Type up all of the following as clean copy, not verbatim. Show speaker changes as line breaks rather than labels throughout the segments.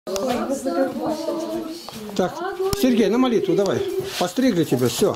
Так, Сергей, на молитву давай. Постригли тебя, все.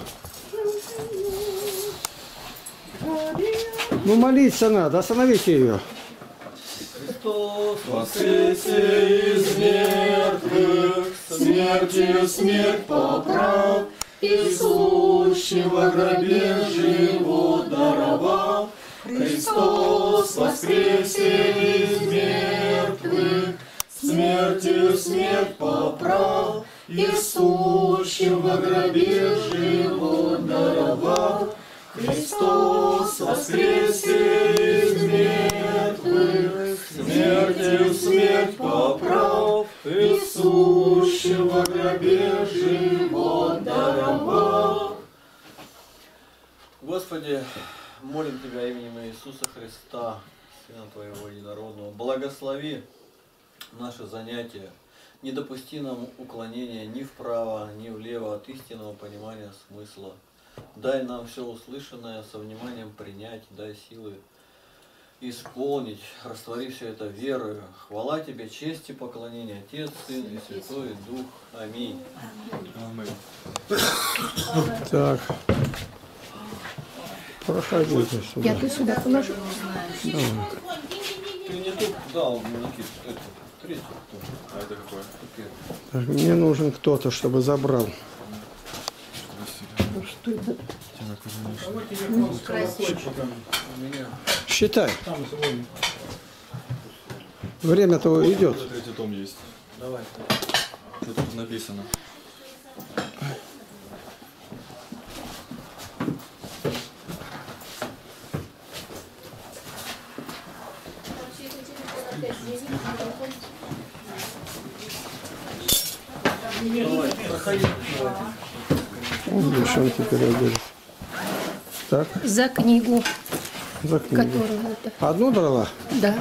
Ну молиться надо, остановите ее.
Христос воскресе из мертвых, смертью смерть поправ, и сущим во гробе живот даровал. Христос воскресе из мертвых, смертью смерть поправ, и сущим во гробе живот даровал. Христос воскресе из мертвых, смертью смерть поправ, и сущим во гробе живот даровал. Господи, молим Тебя именем Иисуса Христа, Сына Твоего Единородного, благослови наше занятие, не допусти нам уклонения ни вправо, ни влево от истинного понимания смысла. Дай нам все услышанное со вниманием принять, дай силы исполнить, раствори все это верою. Хвала Тебе, честь и поклонение, Отец, Сын и Святой Дух. Аминь.
Так. Проходите сюда.
Я тут сюда положу.
Давай.
Ты не тут дал, Никит, это, третий.
А это какое?
Так, мне нужен кто-то, чтобы забрал.
Что это?
Считай. Время-то идет.
Третий том есть.
Давай.
Что тут написано?
Давай, проходи.
Видишь, он теперь одет. Так,
За книгу,
за книгу.
которую это.
Одну брала?
Да,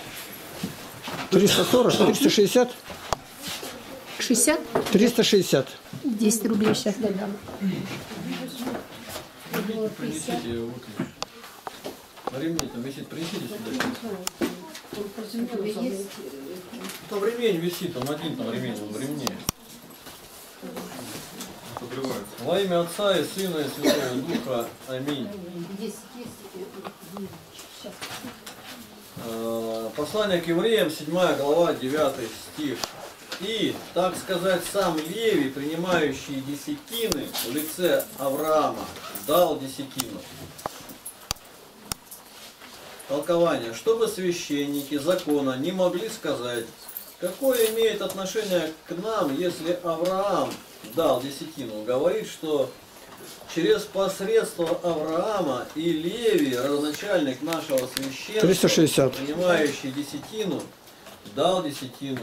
340, 360?
60,
360.
10 рублей сейчас додам.
Принесите ее, выключи. На ремне там висит, принесите сюда. Там ремень висит, там один там ремень, он в ремне.
Подрывается.
Во имя Отца и Сына и Святого Духа. Аминь. Послание к евреям, 7 глава, 9 стих. И, так сказать, сам Левий, принимающий десятины в лице Авраама, дал десятину. Толкование. Чтобы священники закона не могли сказать, какое имеет отношение к нам, если Авраам дал десятину. Говорит, что через посредство Авраама и Левий, родоначальник нашего священства,
360.
принимающий десятину, дал десятину.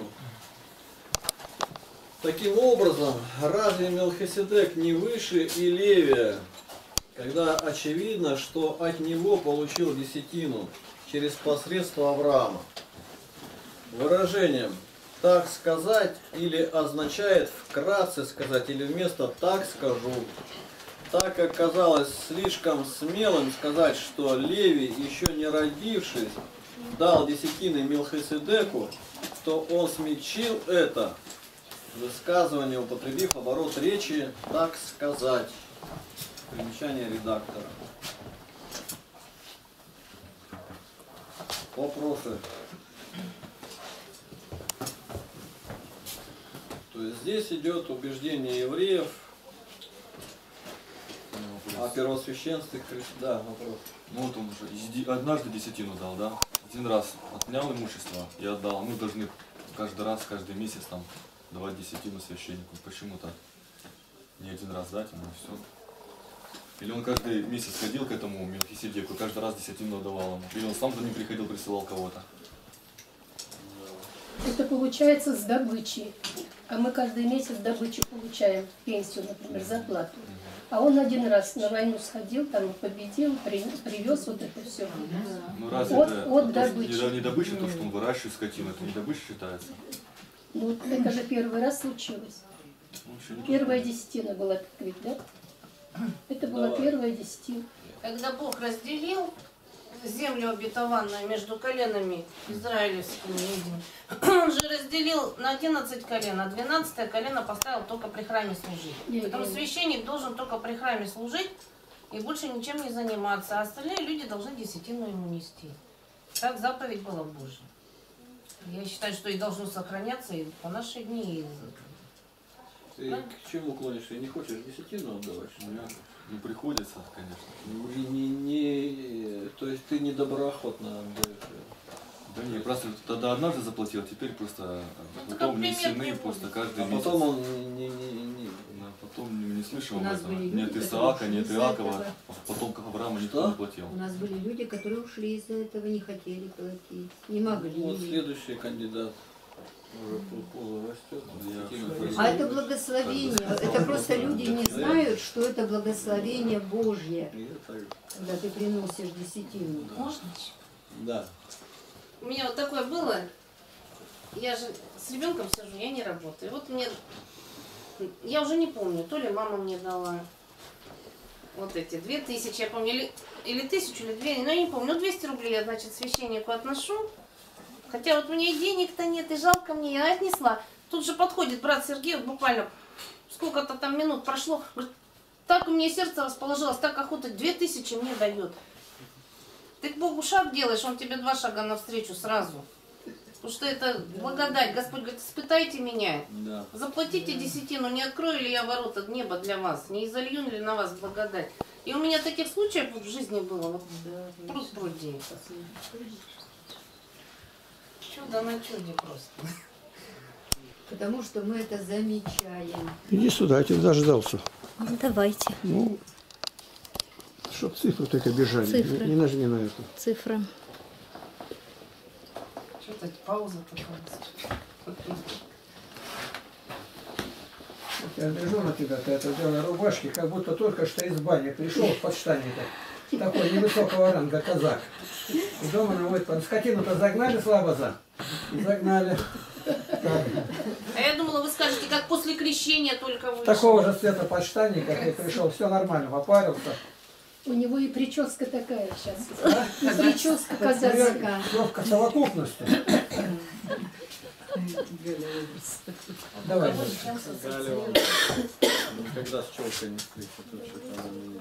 Таким образом, разве Мелхиседек не выше и Левия, когда очевидно, что от него получил десятину через посредство Авраама? Выражением «так сказать» или означает «вкратце сказать» или вместо «так скажу». Так как казалось слишком смелым сказать, что Левий, еще не родившись, дал десятины Мелхиседеку, то он смягчил это высказывание, употребив оборот речи «так сказать». Примечание редактора. Вопросы? То есть здесь идет убеждение евреев о первосвященстве Христа. Да, вопрос.
Ну вот он уже однажды десятину дал, да? Один раз отнял имущество и отдал. Мы должны каждый раз, каждый месяц там давать десятину священнику. Почему так? Не один раз дать ему, и все. Или он каждый месяц ходил к этому Мелхиседеку, каждый раз десятину отдавал ему. Или он сам за ним приходил, присылал кого-то.
Это получается с добычи. А мы каждый месяц добычу получаем, пенсию, например, зарплату. А он один раз на войну сходил, там победил, привез вот это все.
Ну разве
От
это
добычи.
не добыча, то, что он выращивает скотину, это не добыча считается?
Ну, это же первый раз случилось.
Ну, еще не
Первая десятина была, так ведь, да? Это была первая десятина.
Когда Бог разделил землю обетованную между коленами израилевскими. Он же разделил на 11 колен, а 12 колено поставил только при храме служить. Поэтому священник должен только при храме служить и больше ничем не заниматься, а остальные люди должны десятину ему нести. Так заповедь была Божья. Я считаю, что и должно сохраняться и по наши дни.
Ты к чему клонишься? Не хочешь десятину отдавать?
Ну, приходится, конечно.
То есть ты недоброохотно отдаешь.
Да не, просто тогда однажды заплатил, а теперь просто потом
как пример
внесены просто каждый
А
месяц.
потом он
Потом не слышал
У нас
этого.
были
Нет
люди,
Исаака,
которые
нет
ушли из
Иакова,
этого.
потомков Авраама
Что?
никто не платил.
У нас были люди, которые ушли из-за этого, не хотели платить, не могли.
вот следующий кандидат уже пузо растет.
А это благословение, это просто люди не знают, что это благословение Божье, когда ты приносишь десятину.
Можно?
Да.
У меня вот такое было. Я же с ребенком сижу, я не работаю. Вот мне, я уже не помню, то ли мама мне дала вот эти 2000, я помню, или 1000, или 2, но я не помню. Ну, 200 рублей я, значит, священнику отношу. Хотя вот у меня и денег-то нет, и жалко мне, я отнесла. Тут же подходит брат Сергей, вот буквально сколько-то там минут прошло. Говорит, так у меня сердце расположилось, так охота, 2000 мне дает. Ты к Богу шаг делаешь, он тебе 2 шага навстречу сразу. Потому что это благодать. Господь говорит, испытайте меня.
Да.
Заплатите десятину, не открою ли я ворота неба для вас, не изолью ли на вас благодать. И у меня таких случаев в жизни было, вот пруд-пруди. Чудо на чуде просто.
Потому что мы это замечаем.
Иди сюда, я тебя дождался.
Давайте.
Ну, чтоб цифры только бежали.
Цифры.
Не нажми на эту.
Цифра.
Что-то пауза такая.
Я гляжу на тебя, ты это в белой рубашке, как будто только что из бани пришел в подштанника. Такой невысокого ранга казак. И дома наводит, скотину-то загнали слабо и загнали. Так.
А я думала, вы скажете, как после крещения только вышел.
Такого же цвета подштанника, как и пришел, все нормально, попарился.
У него и прическа такая сейчас. И прическа казацкая.
Ловко совокупностью. Давай.
Галя, никогда с челкой не встречу, тут что-то она меня.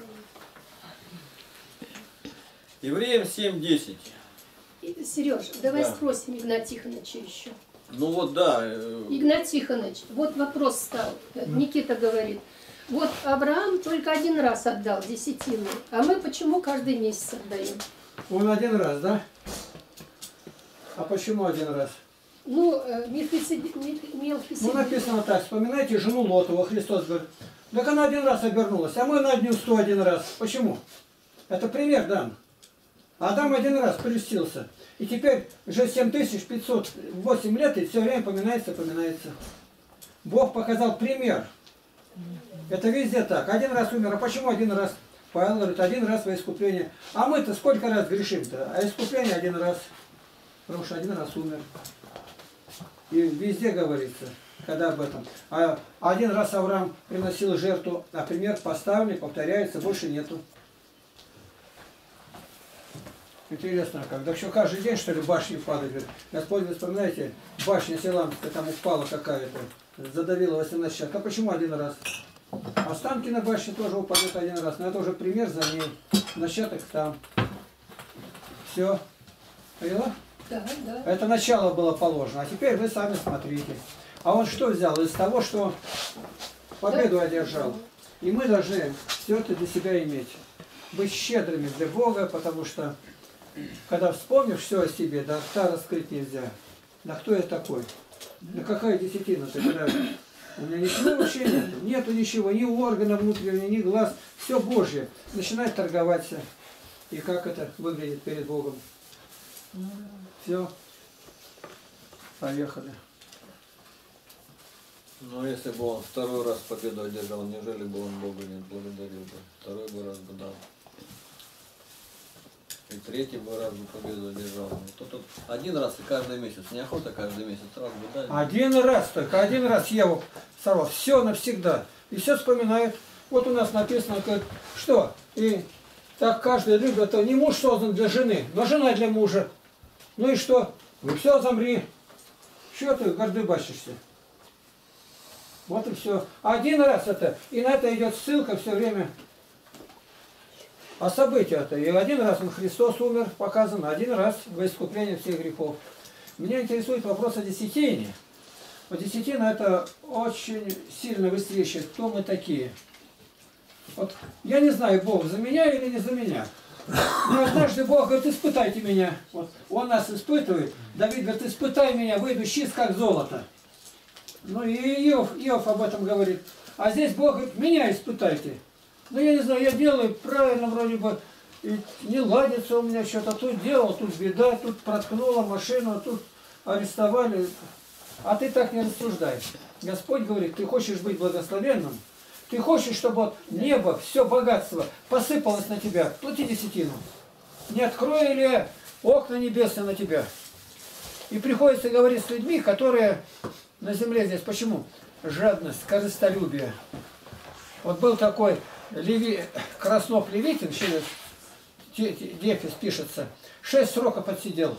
Евреям 7:10.
Сереж, давай
Да.
спросим Игнатия Тихоновича еще.
Ну вот да.
Игнат Тихонович, вот вопрос стал. Никита говорит, вот Авраам только 1 раз отдал десятину, а мы почему каждый месяц отдаем?
Он 1 раз, да? А почему 1 раз?
Ну,
Ну,
Мелхиседек.
написано так, вспоминайте жену Лотову, Христос говорит. Так она 1 раз обернулась, а мы на дню 101 раз. Почему? Это пример дан. Адам 1 раз прельстился. И теперь уже 7508 лет, и все время поминается. Бог показал пример. Это везде так. 1 раз умер. А почему 1 раз? Павел говорит, 1 раз во искупление. А мы-то сколько раз грешим-то? А искупление 1 раз. Потому что 1 раз умер. И везде говорится, когда об этом. А 1 раз Авраам приносил жертву, а пример поставлен, повторяется, больше нету. Интересно, когда еще каждый день, что ли, башни падают. Говорит, Господь, вы вспоминаете, башня Селамская там упала какая-то, задавила 18 человек. А почему 1 раз? Останки на башне тоже упадут 1 раз. Но это уже пример за ней. Начаток там. Все. Поняла?
Да, да.
Это начало было положено. А теперь вы сами смотрите. А он что взял? Из того, что победу одержал. И мы должны все это для себя иметь. Быть щедрыми для Бога, потому что когда вспомнишь все о себе, да рта раскрыть нельзя. Да кто я такой? Да какая десятина-то? Когда у меня ничего вообще нету. Нету ничего, ни органа внутреннего, ни глаз. Все Божье. Начинает торговаться. И как это выглядит перед Богом? Все. Поехали.
Ну если бы он 2 раз победу одержал, неужели бы он Бога не благодарил бы? 2 раз бы дал. И 3 бы раз бы победу одержал. Тут 1 раз и каждый месяц. Неохота каждый месяц. Раз бы дали.
1 раз только, 1 раз Еву сорвал. Все навсегда. И все вспоминает. Вот у нас написано, как, что? И Так каждый любит. Это не муж создан для жены, но жена для мужа. Ну и что? Ну все, замри. Чего ты гордыбачишься? Вот и все. Один раз это. И на это идет ссылка все время. А события-то. И один раз Христос умер, показано. Один раз во искупление всех грехов. Меня интересует вопрос о десятине. Вот десятина это очень сильно высвечивает, кто мы такие. Вот я не знаю, Бог за меня или не за меня. Но однажды Бог говорит, испытайте меня. Вот Он нас испытывает. Давид говорит, испытай меня, выйду чист, как золото. Ну и Иов об этом говорит. А здесь Бог говорит, меня испытайте. Ну я не знаю, я делаю правильно вроде бы. И не ладится у меня что-то. Тут делал, тут беда, тут проткнула машину, тут арестовали. А ты так не рассуждаешь. Господь говорит, ты хочешь быть благословенным, ты хочешь, чтобы вот небо, все богатство посыпалось на тебя, плати десятину. Не открою ли окна небесные на тебя? И приходится говорить с людьми, которые на земле здесь. Почему? Жадность, корыстолюбие. Вот был такой Краснов-Левитин, через Дефис пишется, 6 сроков отсидел.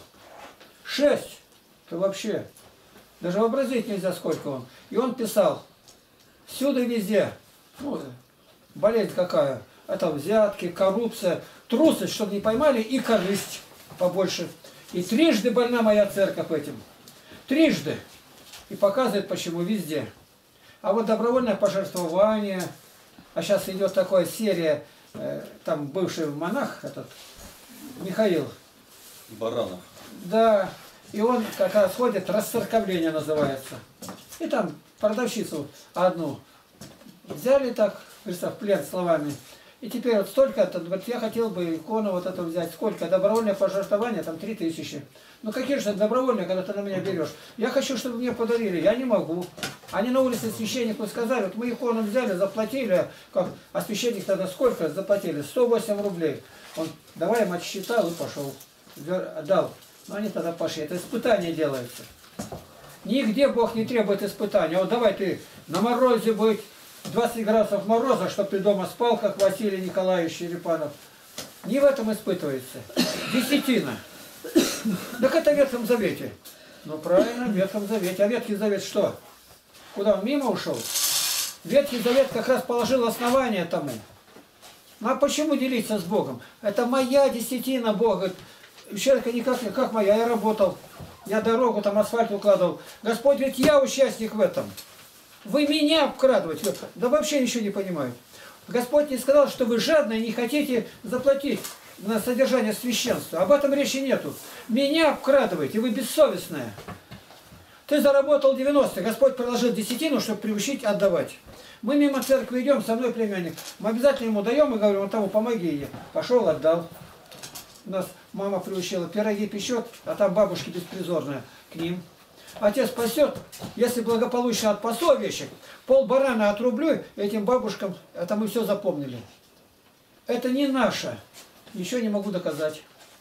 6! Это вообще... Даже вообразить нельзя, сколько он. И он писал, всюду и везде, ну, болезнь какая, это взятки, коррупция, трусость, чтобы не поймали, и корысть побольше. И трижды больна моя церковь этим. Трижды. И показывает, почему везде. А вот добровольное пожертвование, а сейчас идет такая серия, там бывший монах, этот, Михаил.
Баранов.
Да. И он как раз ходит, расцерковление называется. И там продавщицу одну взяли так, представь, в плен словами. И теперь вот столько-то, говорит, я хотел бы икону вот эту взять. Сколько? Добровольное пожертвование, там 3000. Ну какие же добровольные, когда ты на меня берешь? Я хочу, чтобы мне подарили, я не могу. Они на улице священнику сказали, вот мы икону взяли, заплатили, как? А священник тогда сколько заплатили? 108 рублей. Он, давай им отсчитал и пошел. Дал. Но они тогда пошли. Это испытание делается. Нигде Бог не требует испытания. Вот давай ты на морозе быть, 20 градусов мороза, чтобы ты дома спал, как Василий Николаевич Черепанов. Не в этом испытывается. Десятина. Так это в Ветхом Завете. Ну правильно, в Ветхом Завете. А Ветхий Завет что? Куда он мимо ушел? Ветхий Завет как раз положил основание тому. Ну а почему делиться с Богом? Это моя десятина, Бог говорит. Человека никак, как моя, я работал, я дорогу, там асфальт укладывал. Господь говорит, я участник в этом. Вы меня обкрадываете. Да вообще ничего не понимаю. Господь не сказал, что вы жадные, не хотите заплатить на содержание священства. Об этом речи нету. Меня обкрадываете, вы бессовестная. Ты заработал 90, Господь предложил десятину, чтобы приучить отдавать. Мы мимо церкви идем, со мной племянник. Мы обязательно ему даем и говорим, вот тому помоги ей. Пошел, отдал. У нас мама приучила, пироги печет, а там бабушки беспризорные к ним. Отец пасет, если благополучно отпасу овечек, полбарана отрублю этим бабушкам, это мы все запомнили. Это не наше, ничего не могу доказать.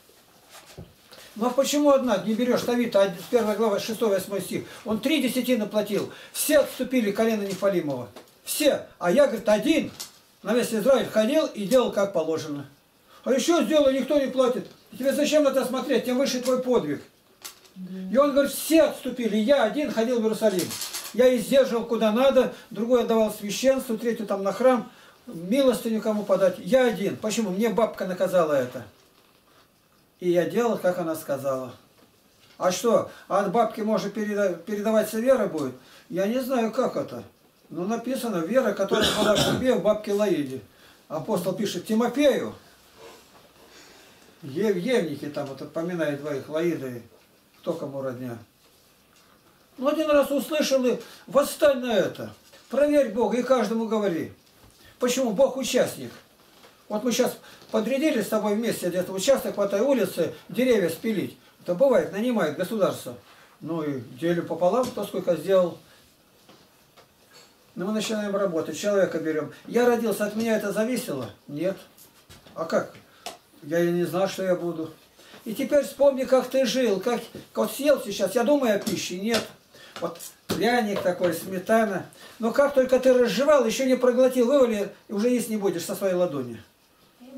Но почему одна не берешь Давид, 1 глава 6-8 стих, он 3 десятины платил, все отступили колено Нефалимова, все, а я, говорит, один на весь Израиль ходил и делал как положено. А еще сделай, никто не платит. Тебе зачем это смотреть? Тем выше твой подвиг. И он говорит, все отступили. Я один ходил в Иерусалим. Я издерживал куда надо, другой отдавал священству, третью там на храм, милостыню кому подать. Я один. Почему? Мне бабка наказала это. И я делал, как она сказала. А что? А от бабки может передаваться вера будет? Я не знаю, как это. Но написано, вера, которая была в тебе, в бабке Лаиде. Апостол пишет Тимофею. Евники там вот отпоминает двоих, Лаиды, кто кому родня. Ну один раз услышал и восстань на это. Проверь Бога и каждому говори. Почему? Бог участник. Вот мы сейчас подрядили с тобой вместе где-то участок по этой улице, деревья спилить. Это бывает, нанимает государство. Ну и делим пополам, кто сколько сделал. Но мы начинаем работать, человека берем. Я родился, от меня это зависело? Нет. А как? Я и не знал, что я буду. И теперь вспомни, как ты жил, как вот съел сейчас, я думаю о пище, нет. Вот пряник такой, сметана. Но как только ты разжевал, еще не проглотил, вывали, и уже есть не будешь со своей ладони.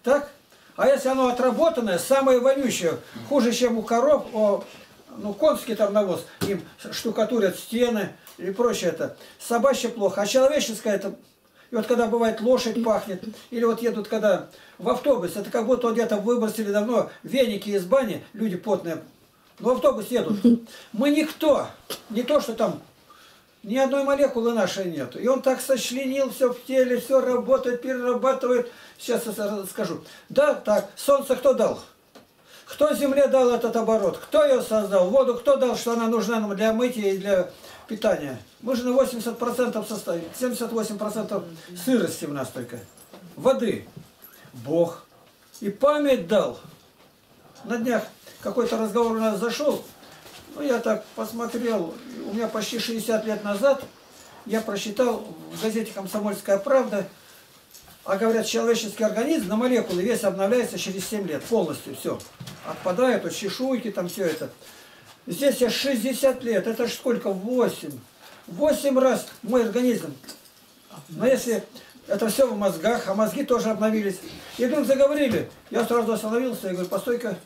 Так? А если оно отработанное, самое вонючее, хуже, чем у коров, ну, конский там навоз, им штукатурят стены и прочее это. Собачье плохо, а человеческое это... И вот когда бывает лошадь пахнет, или вот едут когда в автобус, это как будто где-то выбросили давно веники из бани, люди потные, в автобус едут. Мы никто, не то что там, ни одной молекулы нашей нету. И он так сочленил все в теле, все работает, перерабатывает. Сейчас я скажу. Да, так, солнце кто дал? Кто земле дал этот оборот? Кто ее создал? Воду кто дал, что она нужна нам для мытья и для питания? Мы же на 80% составим, 78% сырости в нас только. Воды. Бог. И память дал. На днях какой-то разговор у нас зашел. Ну, я так посмотрел. У меня почти 60 лет назад я прочитал в газете «Комсомольская правда», а говорят, человеческий организм на молекулы весь обновляется через 7 лет. Полностью все. Отпадают от чешуйки, там все это. Здесь я 60 лет. Это ж сколько? 8. 8 раз мой организм. Но если это все в мозгах, а мозги тоже обновились. И вдруг заговорили. Я сразу остановился и говорю, постой-ка.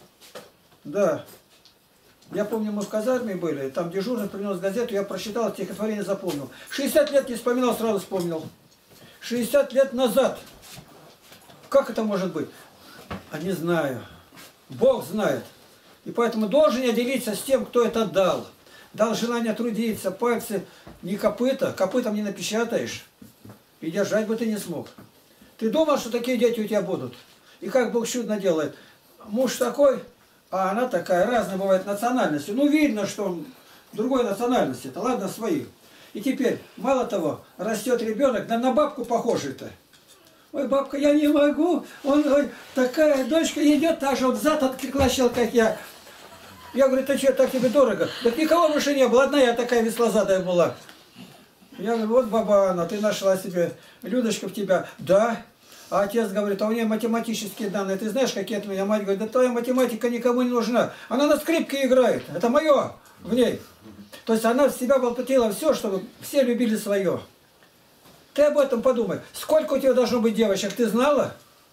Да. Я помню, мы в казарме были, там дежурный принес газету, я прочитал, стихотворение запомнил. 60 лет не вспоминал, сразу вспомнил. 60 лет назад. Как это может быть? А не знаю. Бог знает. И поэтому должен я делиться с тем, кто это дал. Дал желание трудиться, пальцы не копыта, копытом не напечатаешь. И держать бы ты не смог. Ты думал, что такие дети у тебя будут? И как Бог чудно делает. Муж такой, а она такая. Разные бывают национальности. Ну, видно, что он другой национальности-то. Ладно, свои. И теперь, мало того, растет ребенок, да на бабку похожий-то. Ой, бабка, я не могу. Ой, такая дочка идет, та же вот зад отклащал, как я. Я говорю, ты что, так тебе дорого? Так никого больше не было, одна я такая веслозадая была. Я говорю, вот баба Анна, ты нашла себе, Людочка в тебя. Да. А отец говорит, а у нее математические данные. Ты знаешь, какие это у меня? Мать говорит, да твоя математика никому не нужна. Она на скрипке играет. Это мое в ней. То есть она в себя воплотила все, чтобы все любили свое. Ты об этом подумай. Сколько у тебя должно быть девочек, ты знала?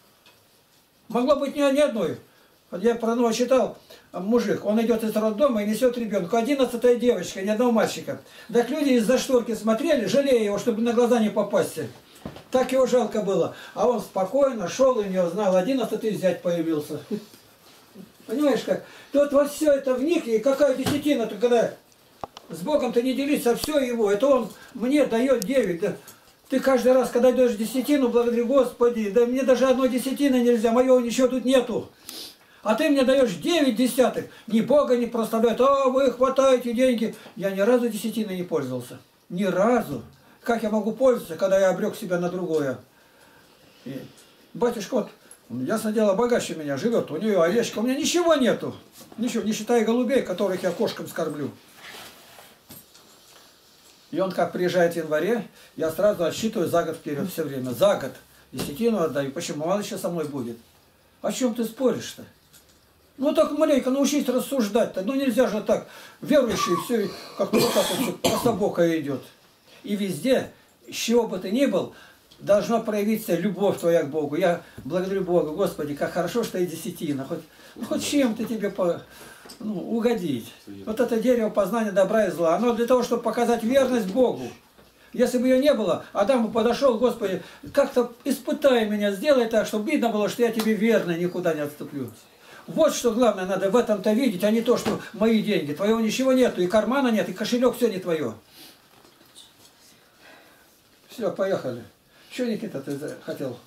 Могло быть ни одной. Вот я про одного читал, мужик, он идет из роддома и несет ребенка. 11-я девочка, ни одного мальчика. Так люди из-за шторки смотрели, жалея его, чтобы на глаза не попасть. Так его жалко было. А он спокойно шел и не узнал. 11-й зять появился. Понимаешь как? Тут вот все это в них, и какая десятина-то, когда с Богом-то не делиться, а все его. Это он мне дает 9. Да. Ты каждый раз, когда даешь десятину, благодари Господи, да мне даже одной десятины нельзя, моего ничего тут нету. А ты мне даешь 9 десятых, ни Бога не проставляют, а вы хватаете деньги. Я ни разу десятиной не пользовался. Ни разу. Как я могу пользоваться, когда я обрек себя на другое? И батюшка, вот, ясно дело, богаче меня живет, у нее овечка, у меня ничего нету. Ничего, не считая голубей, которых я кошкам скорблю. И он как приезжает в январе, я сразу отсчитываю за год вперед все время. За год. Десятину отдаю. Почему? Он еще со мной будет. О чем ты споришь-то? Ну так маленько научись рассуждать-то. Ну нельзя же так. Верующий все как-то вот так вот кособоко идет. И везде, с чего бы ты ни был, должна проявиться любовь твоя к Богу. Я благодарю Бога, Господи, как хорошо, что и десятина. Хоть чем-то тебе угодить. Вот это дерево познания добра и зла. Оно для того, чтобы показать верность Богу. Если бы ее не было, Адам бы подошел, Господи, как-то испытай меня, сделай так, чтобы видно было, что я тебе верный, никуда не отступлю. Вот что главное надо в этом-то видеть, а не то, что мои деньги. Твоего ничего нету, и кармана нет, и кошелек все не твое. Все, поехали. Что, Никита, ты хотел?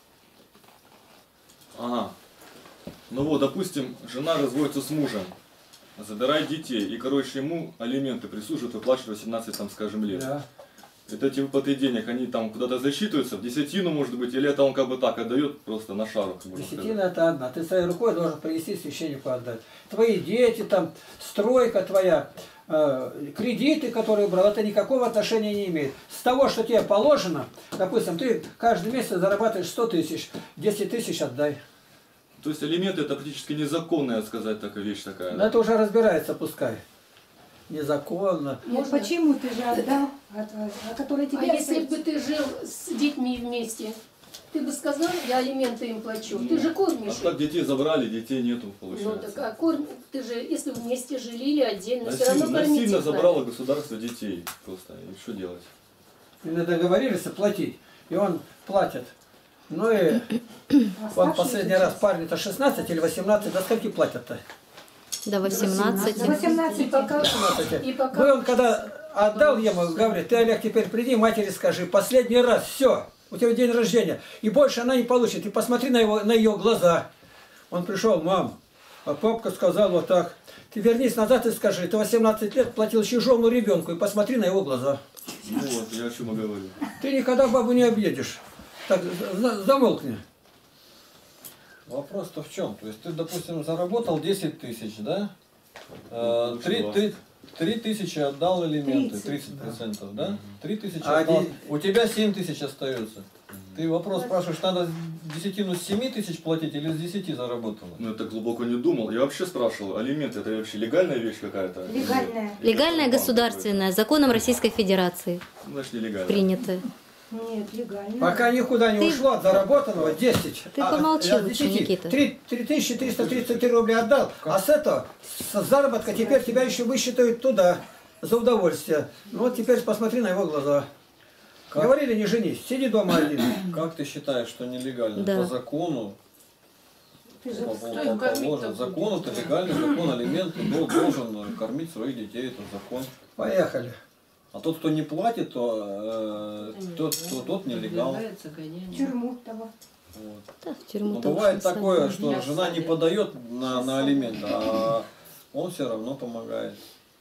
Ага. Ну вот, допустим, жена разводится с мужем, забирает детей, и, короче, ему алименты присуживают выплачивать 18, там, скажем, лет. Да. Это эти выплаты денег, они там куда-то засчитываются, в десятину, может быть, или это он как бы так отдает просто на шару?
Десятина это одна. Ты своей рукой должен принести священнику отдать. Твои дети, там, стройка твоя, кредиты, которые брал, это никакого отношения не имеет. С того, что тебе положено, допустим, ты каждый месяц зарабатываешь 100 тысяч, 10 тысяч отдай.
То есть алименты это практически незаконная, сказать, такая вещь такая.
Но это уже разбирается, пускай. Незаконно.
Ну почему ты же отдал, который тебе...
А если бы ты жил с детьми вместе? Ты бы сказал, я алименты им плачу. Ты же
А
кормишь.
так детей забрали, детей нету,
Ну
получается.
так, а корм, ты же, если вместе жили или отдельно, все равно кормить
Насильно
их
забрало
надо.
государство детей просто. И что делать?
Или договорились платить, и он платит. Ну и он последний раз парень-то 16 или 18, до скольки платят-то?
До 18.
На 18
И пока,
18.
и пока
Ну и он когда отдал ему, говорит, ты, Олег, теперь приди, матери скажи, последний раз, все, у тебя день рождения, и больше она не получит. И посмотри на ее глаза. Он пришел, мам, а папка сказал вот так. Ты вернись назад и скажи, ты 18 лет платил чужому ребенку, и посмотри на его глаза.
Ну вот, я о чем и говорю.
Ты никогда бабу не объедешь. Так, замолкни.
Вопрос-то в чем? То есть ты, допустим, заработал 10 тысяч, да?
Ну,
3 тысячи отдал элементы, 30%, да? 3 тысячи отдал. У тебя 7 тысяч остается. Ты вопрос спрашиваешь, надо десятину с 7 тысяч платить или с 10 заработано?
Ну, это глубоко не думал. Я вообще спрашивал, алименты это вообще легальная вещь какая-то?
Легальная.
Легальная государственная, законом Российской Федерации
Ну, значит, нелегальная.
принятая.
Нет, легально.
Пока никуда не
Ты-
ушло от заработанного 10.
Ты помолчи лучше, Никита.
3333 рубля отдал, а с этого, с заработка теперь тебя еще высчитают туда, за удовольствие. Ну вот теперь посмотри на его глаза.
Как?
Говорили, не женись, сиди дома один.
Как ты считаешь, что нелегально?
Да.
По закону,
Ты же
положен. Закон это легальный, закон алименты должен кормить своих детей, это закон.
Поехали.
А тот, кто не платит, то тот нелегал.
в тюрьму того.
Вот.
Да, в тюрьму
Но
точно
бывает
садят.
такое, что жена не подает на алименты, а он все равно помогает.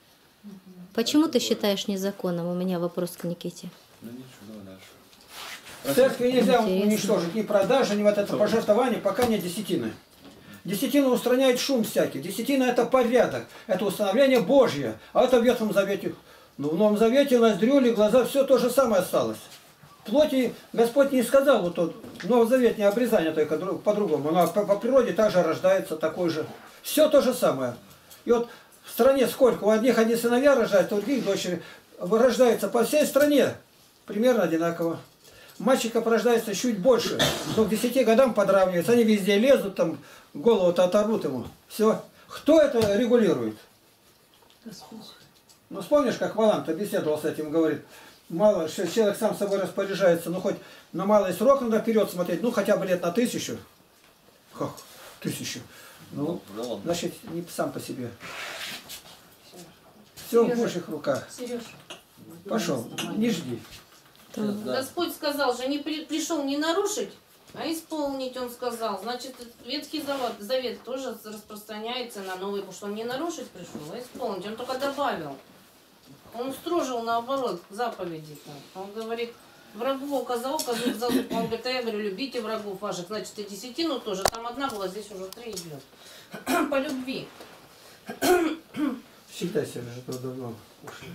Почему ты считаешь незаконным? У меня вопрос к Никите.
Ну ничего, давай дальше.
В церкви нельзя
Интересно.
уничтожить ни продажи, ни вот это пожертвование, пока нет десятины. Десятина устраняет шум всякий. Десятина это порядок, это установление Божье. А это в Ветхом Завете. Ну, в Новом Завете ноздрюли, глаза, все то же самое осталось. Плоти Господь не сказал, вот тот, в Новом Завете не обрезание только по-другому. Но по природе также рождается такой же. Все то же самое. И вот в стране сколько? У одних одни сыновья рождаются, у других дочери. Рождается по всей стране примерно одинаково. Мальчиков рождается чуть больше, но к 10 годам подравниваются. Они везде лезут, там голову-то оторвут ему. Все. Кто это регулирует? Ну, вспомнишь, как Валам-то беседовал с этим, говорит, мало, что человек сам собой распоряжается, ну, хоть на малый срок надо вперед смотреть, ну, хотя бы лет на 1000. Как? 1000. Ну,
жалко.
значит, не сам по себе. Все в Божьих руках.
Сереж,
Пошел, не жди.
Да.
Господь сказал же, не пришел не нарушить, а исполнить, он сказал. Значит, Ветхий Завет тоже распространяется на Новый, потому что он не нарушить пришел, а исполнить. Он только добавил. Он устрожил наоборот заповеди. Он говорит, врагов око за око, зуб за зуб. Он говорит, а я говорю, любите врагов ваших. Значит, и десятину тоже. Там одна была, здесь уже 3 идет. По любви.
Считай себя, что давно ушли.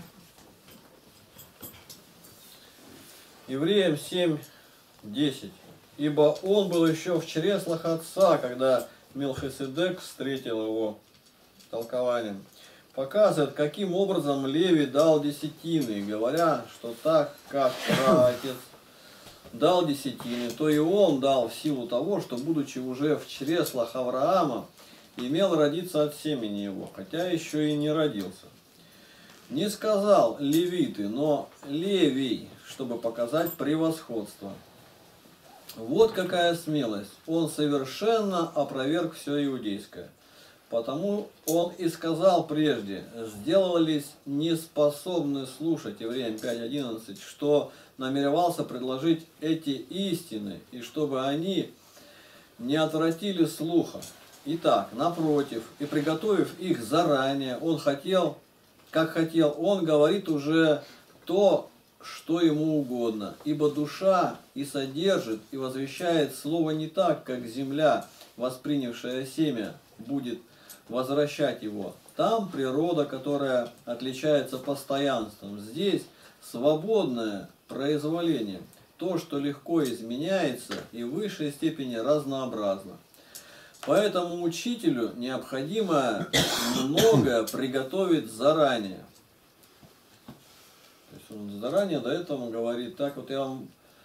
Евреям 7:10. Ибо он был еще в чреслах отца, когда Мелхиседек встретил его толкованием. Показывает, каким образом Левий дал десятины, говоря, что так, как праотец дал десятины, то и он дал в силу того, что, будучи уже в чреслах Авраама, имел родиться от семени его, хотя еще и не родился. Не сказал левиты, но Левий, чтобы показать превосходство. Вот какая смелость. Он совершенно опроверг все иудейское. Потому он и сказал прежде, сделались неспособны слушать, Евреям 5:11, что намеревался предложить эти истины, и чтобы они не отвратили слуха. Итак, напротив, и приготовив их заранее, он хотел, как хотел, он говорит уже то, что ему угодно. Ибо душа и содержит, и возвещает слово не так, как земля, воспринявшая семя, будет возвращать его. Там природа, которая отличается постоянством. Здесь свободное произволение. То, что легко изменяется и в высшей степени разнообразно. Поэтому учителю необходимо многое приготовить заранее. То есть он заранее до этого говорит, так вот я вам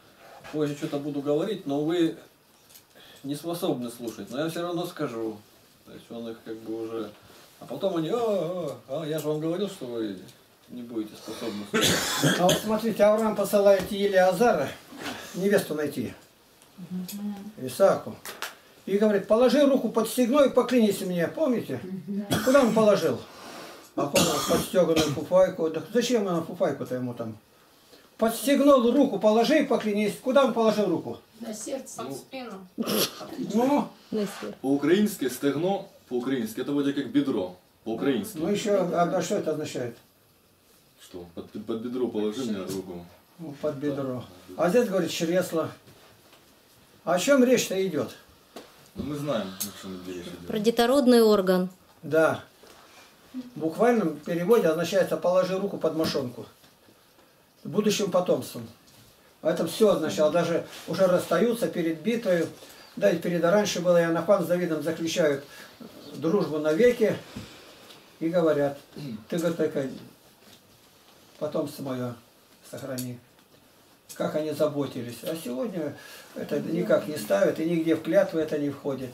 позже что-то буду говорить, но вы не способны слушать. Но я все равно скажу. То есть он их как бы уже... А потом они, я же вам говорил, что вы не будете способны слушать.
А вот смотрите, Авраам посылает Елиазара невесту найти. Исааку. И говорит, положи руку под стегно и поклянись мне. Помните? Куда он положил? А помню, под стеганую фуфайку. Да зачем она фуфайку-то ему там? Под стегно руку положи и поклянись. Куда он положил руку?
На сердце.
Под спину.
Ну,
По-украински стегно, по-украински это вроде как бедро. По-украински.
ну еще, а что это означает?
Что? Под бедро положи мне руку.
Ну, под бедро. А здесь говорит чресло. А о чем речь-то идет?
Ну, мы знаем, о чем речь идет.
Про детородный орган.
Да. В буквальном переводе означает положи руку под мошонку. Будущим потомством. А это все означало. Даже уже расстаются перед битвой. Да, и перед раньше было, Иоаннафан с Давидом заключают дружбу навеки и говорят, ты, говорит, такая, потомство мое сохрани. Как они заботились. А сегодня это никак не ставят, и нигде в клятвы это не входит.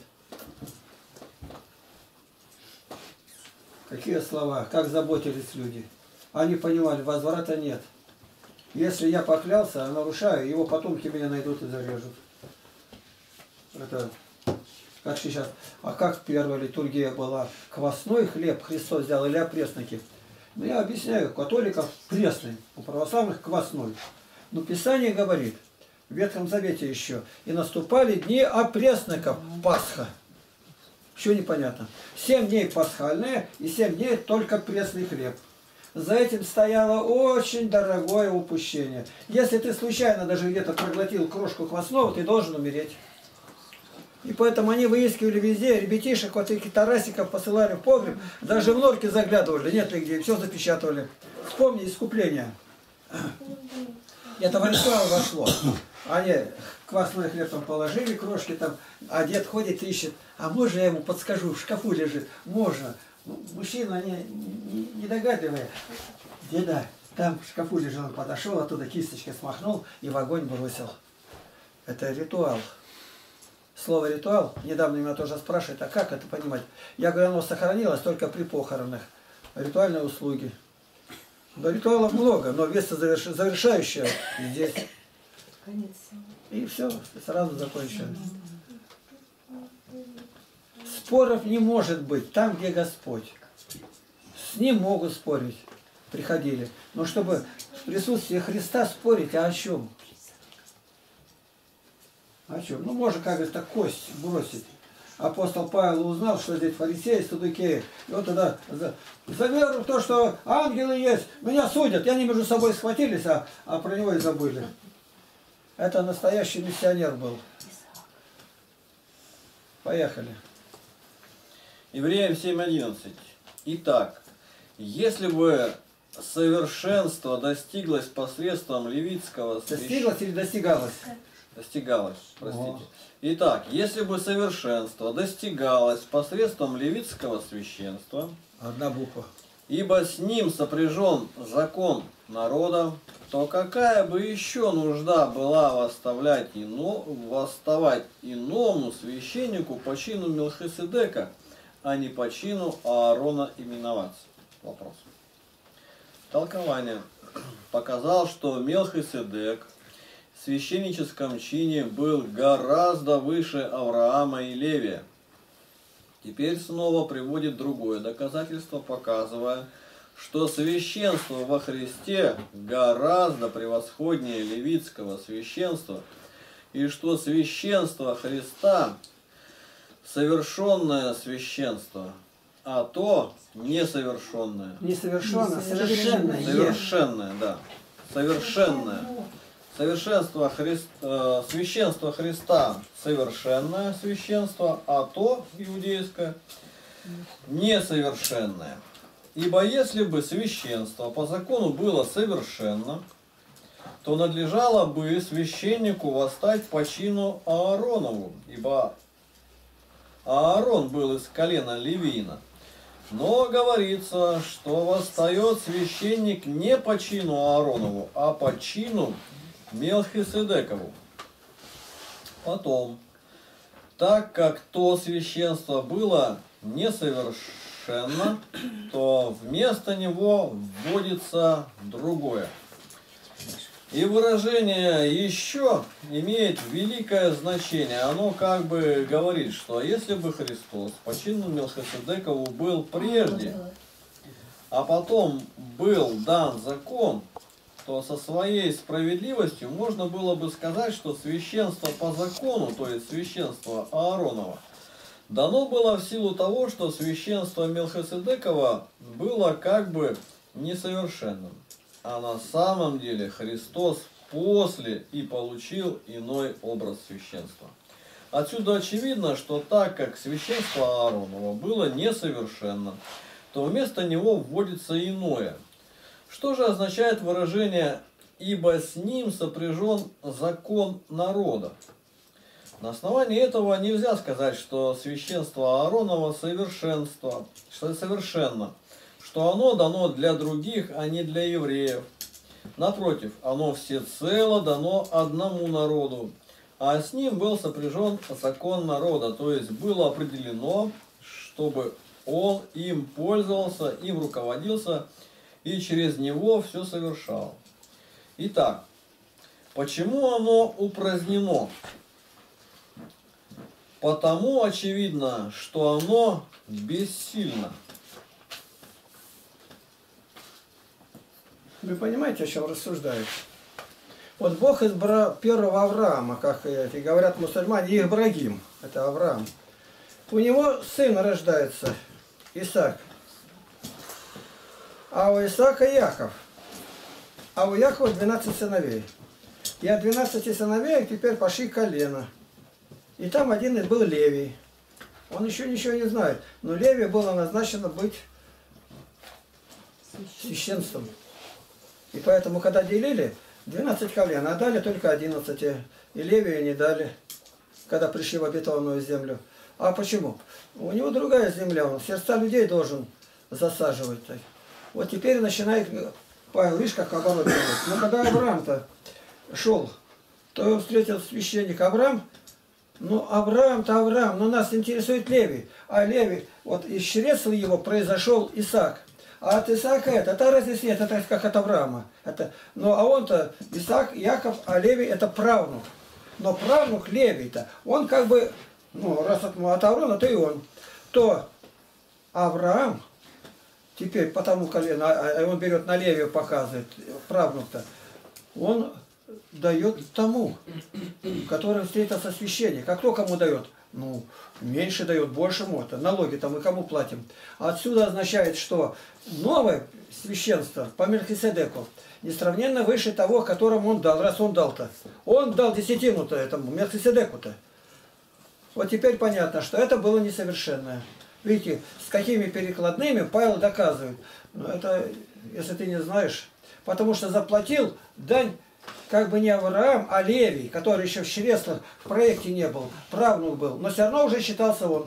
Какие слова, как заботились люди. Они понимали, возврата нет. Если я поклялся, нарушаю, его потомки меня найдут и зарежут. Это как сейчас. А как первая литургия была? Квасной хлеб Христос взял или опресноки? Ну, я объясняю, у католиков пресный, у православных квасной. Но Писание говорит, в Ветхом Завете еще, и наступали дни опресноков, Пасха. Еще непонятно. 7 дней пасхальные и 7 дней только пресный хлеб. За этим стояло очень дорогое упущение. Если ты случайно даже где-то проглотил крошку квасного, ты должен умереть. И поэтому они выискивали везде, ребятишек, вот таких тарасиков посылали в погреб, даже в норки заглядывали, нет ли где, все запечатывали. Вспомни искупление. Это в ритуал вошло. Они квасной хлеб там положили, крошки там, а дед ходит и ищет. А можно я ему подскажу, в шкафу лежит? Можно. Ну, мужчина не догадливая. Деда, там в шкафу лежал, он подошел, оттуда кисточкой смахнул и в огонь бросил. Это ритуал. Слово ритуал, недавно меня тоже спрашивают, а как это понимать? Я говорю, оно сохранилось только при похоронах. Ритуальные услуги. Да, ритуалов много, но место завершающее здесь. И все, сразу закончилось. Споров не может быть там, где Господь. С Ним могут спорить. Приходили. Но чтобы в присутствии Христа спорить, а о чем? О чем? Ну, можно, как говорится, кость бросить. Апостол Павел узнал, что здесь фарисеи, саддукеи. И вот тогда за веру в то, что ангелы есть, меня судят. И они между собой схватились, а про него и забыли. Это настоящий миссионер был. Поехали.
Евреям 7:11. Итак, если бы совершенство достиглось посредством левитского
Достиглось или достигалось?
Достигалось, простите. Итак, если бы совершенство достигалось посредством левитского священства,
Одна буква.
ибо с ним сопряжен закон народа, то какая бы еще нужда была восставать иному священнику по чину Мелхиседека, а не по чину Аарона именоваться? Вопрос. Толкование показал, что Мелхиседек в священническом чине был гораздо выше Авраама и Левия. Теперь снова приводит другое доказательство, показывая, что священство во Христе гораздо превосходнее левитского священства, и что священство Христа совершенное священство, а то несовершенное.
Несовершенное, совершенное.
Совершенное, да. Совершенное. Совершенство священство Христа совершенное священство, а то иудейское несовершенное. Ибо если бы священство по закону было совершенно, то надлежало бы священнику восстать по чину Ааронову, ибо Аарон был из колена Левиина. Но говорится, что восстает священник не по чину Ааронову, а по чину Мелхиседекову. Потом, так как то священство было несовершенно, то вместо него вводится другое. И выражение «еще» имеет великое значение. Оно как бы говорит, что если бы Христос по чину Мелхиседекову был прежде, а потом был дан закон, то со своей справедливостью можно было бы сказать, что священство по закону, то есть священство Ааронова, дано было в силу того, что священство Мелхиседекова было как бы несовершенным. А на самом деле Христос после и получил иной образ священства. Отсюда очевидно, что так как священство Ааронова было несовершенно, то вместо него вводится иное. Что же означает выражение «ибо с ним сопряжен закон народа»? На основании этого нельзя сказать, что священство Ааронова совершенно, что оно дано для других, а не для евреев. Напротив, оно всецело дано одному народу, а с ним был сопряжен закон народа, то есть было определено, чтобы он им пользовался, им руководился и через него все совершал. Итак, почему оно упразднено? Потому очевидно, что оно бессильно.
Вы понимаете, о чем рассуждают? Вот Бог избрал первого Авраама, как и говорят мусульмане, Ибрагим, это Авраам. У него сын рождается, Исаак. А у Исаака Яков. А у Якова 12 сыновей. И от 12 сыновей теперь пошли колено. И там один был Левий. Он еще ничего не знает. Но Левий было назначено быть священством. И поэтому, когда делили, 12 колен, а дали только 11. И Левию не дали, когда пришли в обетованную землю. А почему? У него другая земля, он сердца людей должен засаживать. Вот теперь начинает Павел, видишь, как оборот делает. Но когда Авраам-то шел, то он встретил священника Авраам. Ну, Авраам-то Авраам, но нас интересует Левий. А Левий, вот из чресла его произошел Исаак. А от Исаака это разницы нет, это как от Авраама. Ну, а он-то Исаак, Яков, а Левий это правнук. Но правнук Левий-то, он как бы, ну, раз от Аарона, то и он. То Авраам, теперь по тому колену, он берет на Левию, показывает, правнук-то, он дает тому, который встретился священник. А кто кому дает? Ну, меньше дает, большему это. Налоги-то мы кому платим? Отсюда означает, что новое священство по Мелхиседеку несравненно выше того, которому он дал, раз он дал-то. Он дал десятину-то этому Мелхиседеку-то. Вот теперь понятно, что это было несовершенное. Видите, с какими перекладными Павел доказывает. Ну, это, если ты не знаешь, потому что заплатил дань как бы не Авраам, а Левий, который еще в чреслах в проекте не был, правнук был, но все равно уже считался он.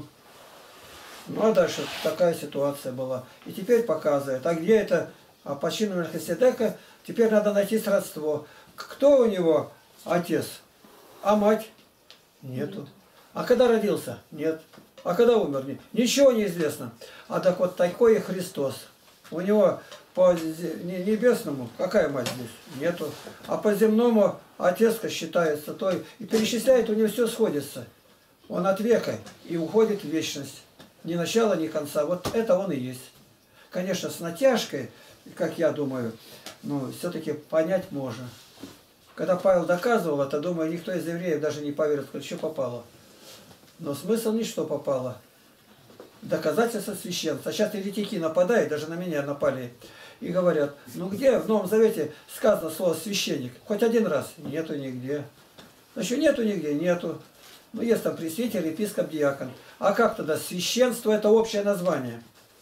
Ну а дальше такая ситуация была. И теперь показывает, а где это по чину Мелхиседека, теперь надо найти сродство. Кто у него отец? А мать? Нету. А когда родился? Нет. А когда умер? Нет. Ничего не известно. А так вот такой и Христос. У него по небесному, какая мать здесь? Нету. А по земному отец считается той. И перечисляет, у него все сходится. Он от века и уходит в вечность. Ни начала, ни конца. Вот это он и есть. Конечно, с натяжкой, как я думаю, но все-таки понять можно. Когда Павел доказывал это, думаю, никто из евреев даже не поверит, что попало. Но смысл не что попало. Доказательство священства. А сейчас еретики нападают, даже на меня напали. И говорят, ну где в Новом Завете сказано слово священник? Хоть один раз? Нету нигде. Значит, нету нигде? Нету. Ну есть там пресвитер, епископ, диакон. А как тогда? Священство это общее название.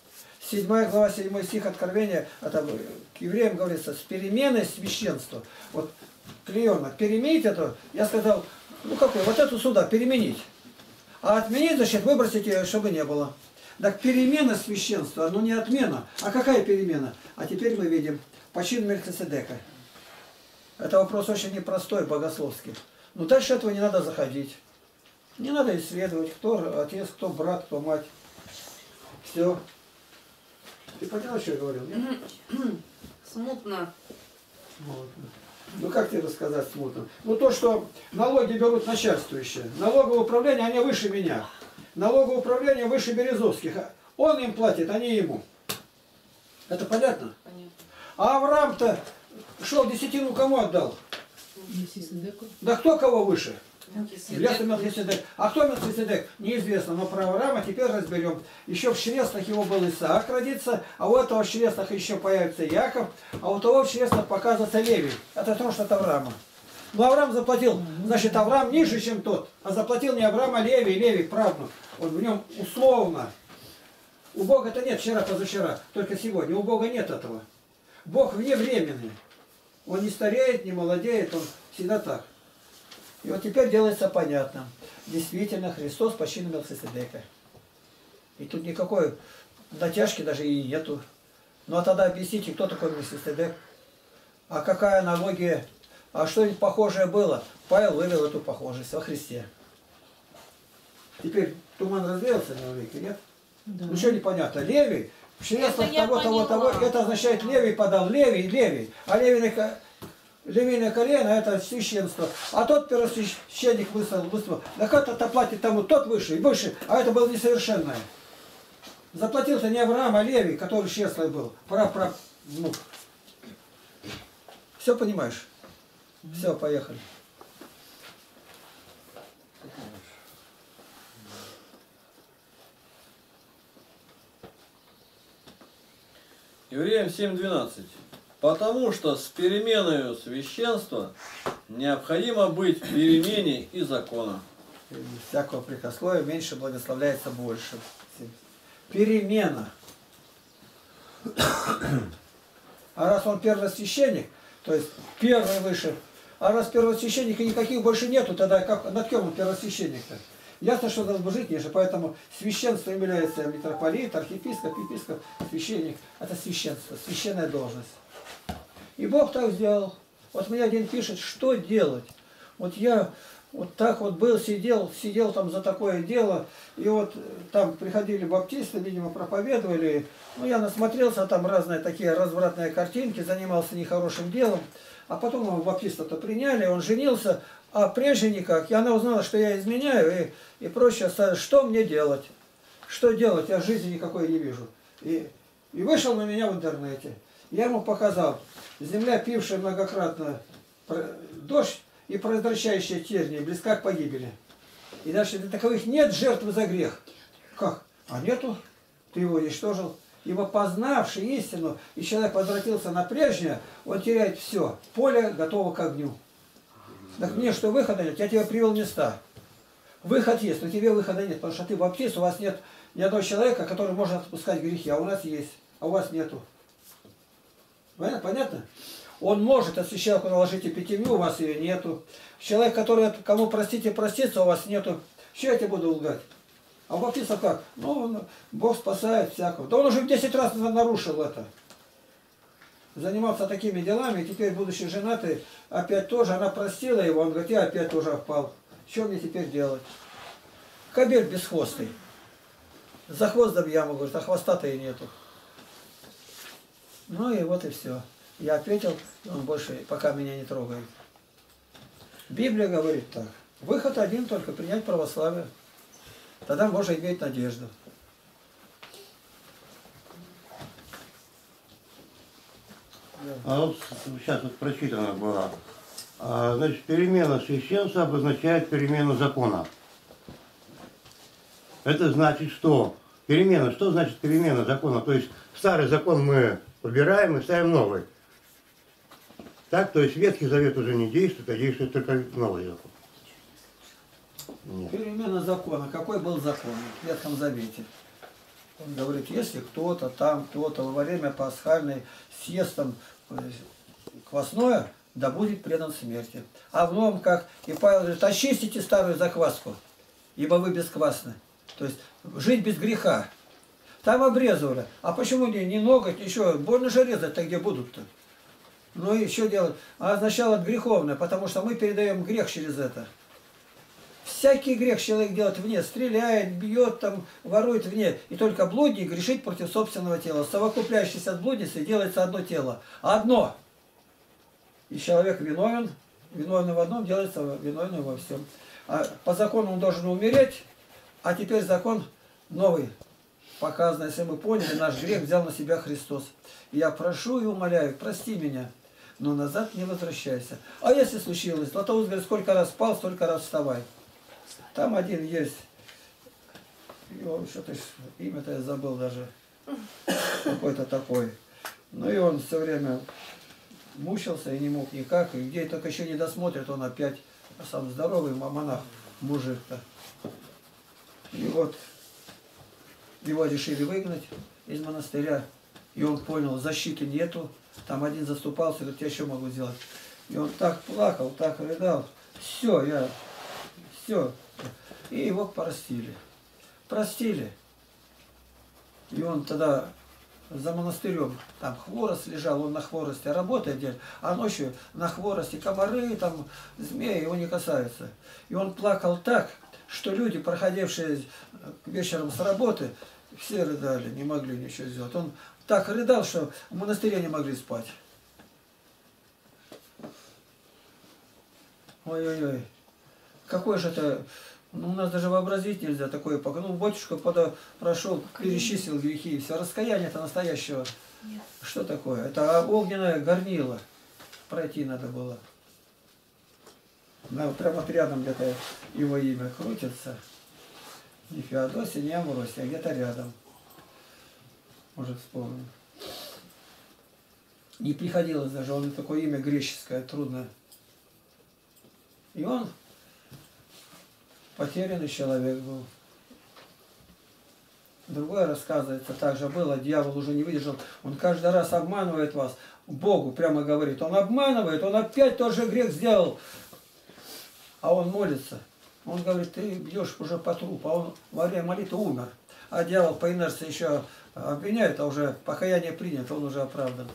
7 глава, 7 стих Откровения, это к евреям говорится, с переменой священства. Вот Клеона, переменить это, я сказал, ну какой, вот эту сюда, переменить. А отменить, значит, выбросить ее, чтобы не было. Так перемена священства, ну не отмена. А какая перемена? А теперь мы видим по чину Мелхиседека. Это вопрос очень непростой, богословский. Но дальше этого не надо заходить. Не надо исследовать, кто отец, кто брат, кто мать. Все. Ты поняла, что я говорил? Нет?
Смутно.
Вот. Ну как тебе рассказать смутно? Ну то, что налоги берут начальствующие. Налоговое управление, они выше меня. Налоговое управление выше Березовских. Он им платит, а не ему. Это понятно?
Понятно.
А Авраам-то шел десятину кому отдал? Да кто кого выше? Мелхиседек. А кто Мелхиседек? Неизвестно, но про Авраама теперь разберем. Еще в чреслах его был Исаак родится, а у этого в чреслах еще появится Яков, а у того в чреслах показывается Левий. Это то, что от Авраама. Но Авраам заплатил, значит, Авраам ниже, чем тот, а заплатил не Авраам, а Левий, Левий, правнук. Он в нем условно. У Бога-то нет вчера, позавчера, только сегодня. У Бога нет этого. Бог вневременный. Он не стареет, не молодеет, он всегда так. И вот теперь делается понятно. Действительно, Христос почти на Мелхиседека. И тут никакой натяжки даже и нету. Ну а тогда объясните, кто такой Мелхиседек? А какая аналогия? А что-нибудь похожее было? Павел вывел эту похожесть во Христе. Теперь туман развеялся на веке, нет? Да. Ну что непонятно? Левий, в чреслах того, это означает Левий подал. Левий. А Левийное колено это священство. А тот первосвященник выступил. Так это платит тому тот выше и выше, а это было несовершенное. Заплатил-то не Авраам, а Левий, который чреслой был. Внук. Все понимаешь? Все, поехали.
Евреям 7:12. Потому что с переменою священства необходимо быть в перемене и закона.
Без всякого прикословия меньше благословляется больше. Перемена. А раз он первосвященник, то есть первый выше, а раз первосвященника никаких больше нету, тогда как, над кем он первосвященник-то? Ясно, что должен жить ниже, поэтому священство является митрополит, архиепископ, епископ, священник. Это священство, священная должность. И Бог так сделал. Вот мне один пишет, что делать. Вот я вот так вот был, сидел там за такое дело, и вот там приходили баптисты, видимо, проповедовали. Ну, я насмотрелся, там разные такие развратные картинки, занимался нехорошим делом. А потом его баптиста-то приняли, он женился, а прежде никак. И она узнала, что я изменяю, и проще оставить, что мне делать? Что делать? Я жизни никакой не вижу. И вышел на меня в интернете. Я ему показал. Земля, пившая многократно дождь и произвращающая тернии, близка к погибели. И дальше для таковых нет жертвы за грех. Как? А нету? Ты его уничтожил. Ибо познавший истину, и человек возвратился на прежнее, он теряет все. Поле готово к огню. Так мне что, выхода нет? Я тебе привел места. Выход есть, но тебе выхода нет, потому что ты баптист, у вас нет ни одного человека, который может отпускать грехи, а у нас есть, а у вас нету. Понятно? Он может, если человеку наложить эпитемию, у вас ее нету. Человек, который кому простите, простится, у вас нету. Что я тебе буду лгать? А у баптистов как? Ну, Бог спасает всякого. Да он уже в 10 раз нарушил это. Занимался такими делами, и теперь, будучи женатый, опять тоже, она простила его, он говорит, я опять тоже впал. Что мне теперь делать? Кобель бесхвостый. За хвост дам яму, говорит, а хвоста-то и нету. Ну и вот и все. Я ответил, он больше пока меня не трогает. Библия говорит так. Выход один только, принять православие. Тогда можно иметь надежду.
А вот сейчас вот прочитано было. Значит, перемена священства обозначает перемену закона. Это значит что? Перемена. Что значит перемена закона? То есть старый закон мы убираем и ставим новый. Так, то есть Ветхий Завет уже не действует, а действует только новый закон. Нет.
Перемена закона. Какой был закон в Ветхом Завете? Он говорит, если кто-то там, кто-то во время пасхальной съест там квасное, да будет предан смерти. А в новом как? И Павел говорит, очистите старую закваску, ибо вы бесквасны. То есть жить без греха. Там обрезывали. А почему не ноготь, еще? Больно же резать-то где будут-то? Ну и что делать? А означало греховное, потому что мы передаем грех через это. всякий грех человек делает вне, стреляет, бьет, там, ворует вне. И только блудник грешит против собственного тела. Совокупляющийся от блудницы делается одно тело. Одно. И человек виновен, виновный в одном, делается виновным во всем. А по закону он должен умереть, а теперь закон новый показан. Если мы поняли, наш грех взял на себя Христос. И я прошу и умоляю, прости меня, но назад не возвращайся. А если случилось, Златоуст говорит, сколько раз спал, столько раз вставай. Там один есть, что-то имя-то я забыл даже, какой-то такой. Ну и он все время мучился и не мог никак, и где только еще не досмотрит, он опять сам здоровый монах, мужик-то. И вот его решили выгнать из монастыря, и он понял, защиты нету, там один заступался, говорит, я что могу сделать? И он так плакал, так рыдал, все. И его простили. Простили. И он тогда за монастырем, там хворост лежал, он на хворосте работает, а ночью на хворосте комары, там змеи его не касаются. И он плакал так, что люди, проходившие вечером с работы, все рыдали, не могли ничего сделать. Он так рыдал, что в монастыре не могли спать. Ой-ой-ой. Какой же это... Ну, у нас даже вообразить нельзя такое. Ну, батюшка прошел, перечислил грехи и все. Раскаяние-то настоящего. Нет. Что такое? Это огненное горнило. Пройти надо было. Да, вот прямо вот рядом где-то его имя крутится. Не Феодосия, не Амвросия, а где-то рядом. Может, вспомню. Не приходилось даже, он такое имя греческое, трудное. И он потерянный человек был. Другое рассказывается, также было, дьявол уже не выдержал. Он каждый раз обманывает вас. Богу прямо говорит, он обманывает, он опять тот же грех сделал. А он молится. Он говорит, ты бьешь уже по трупу, а он во время молитвы умер. А дьявол по инерции еще обвиняет, а уже покаяние принято, он уже оправдан.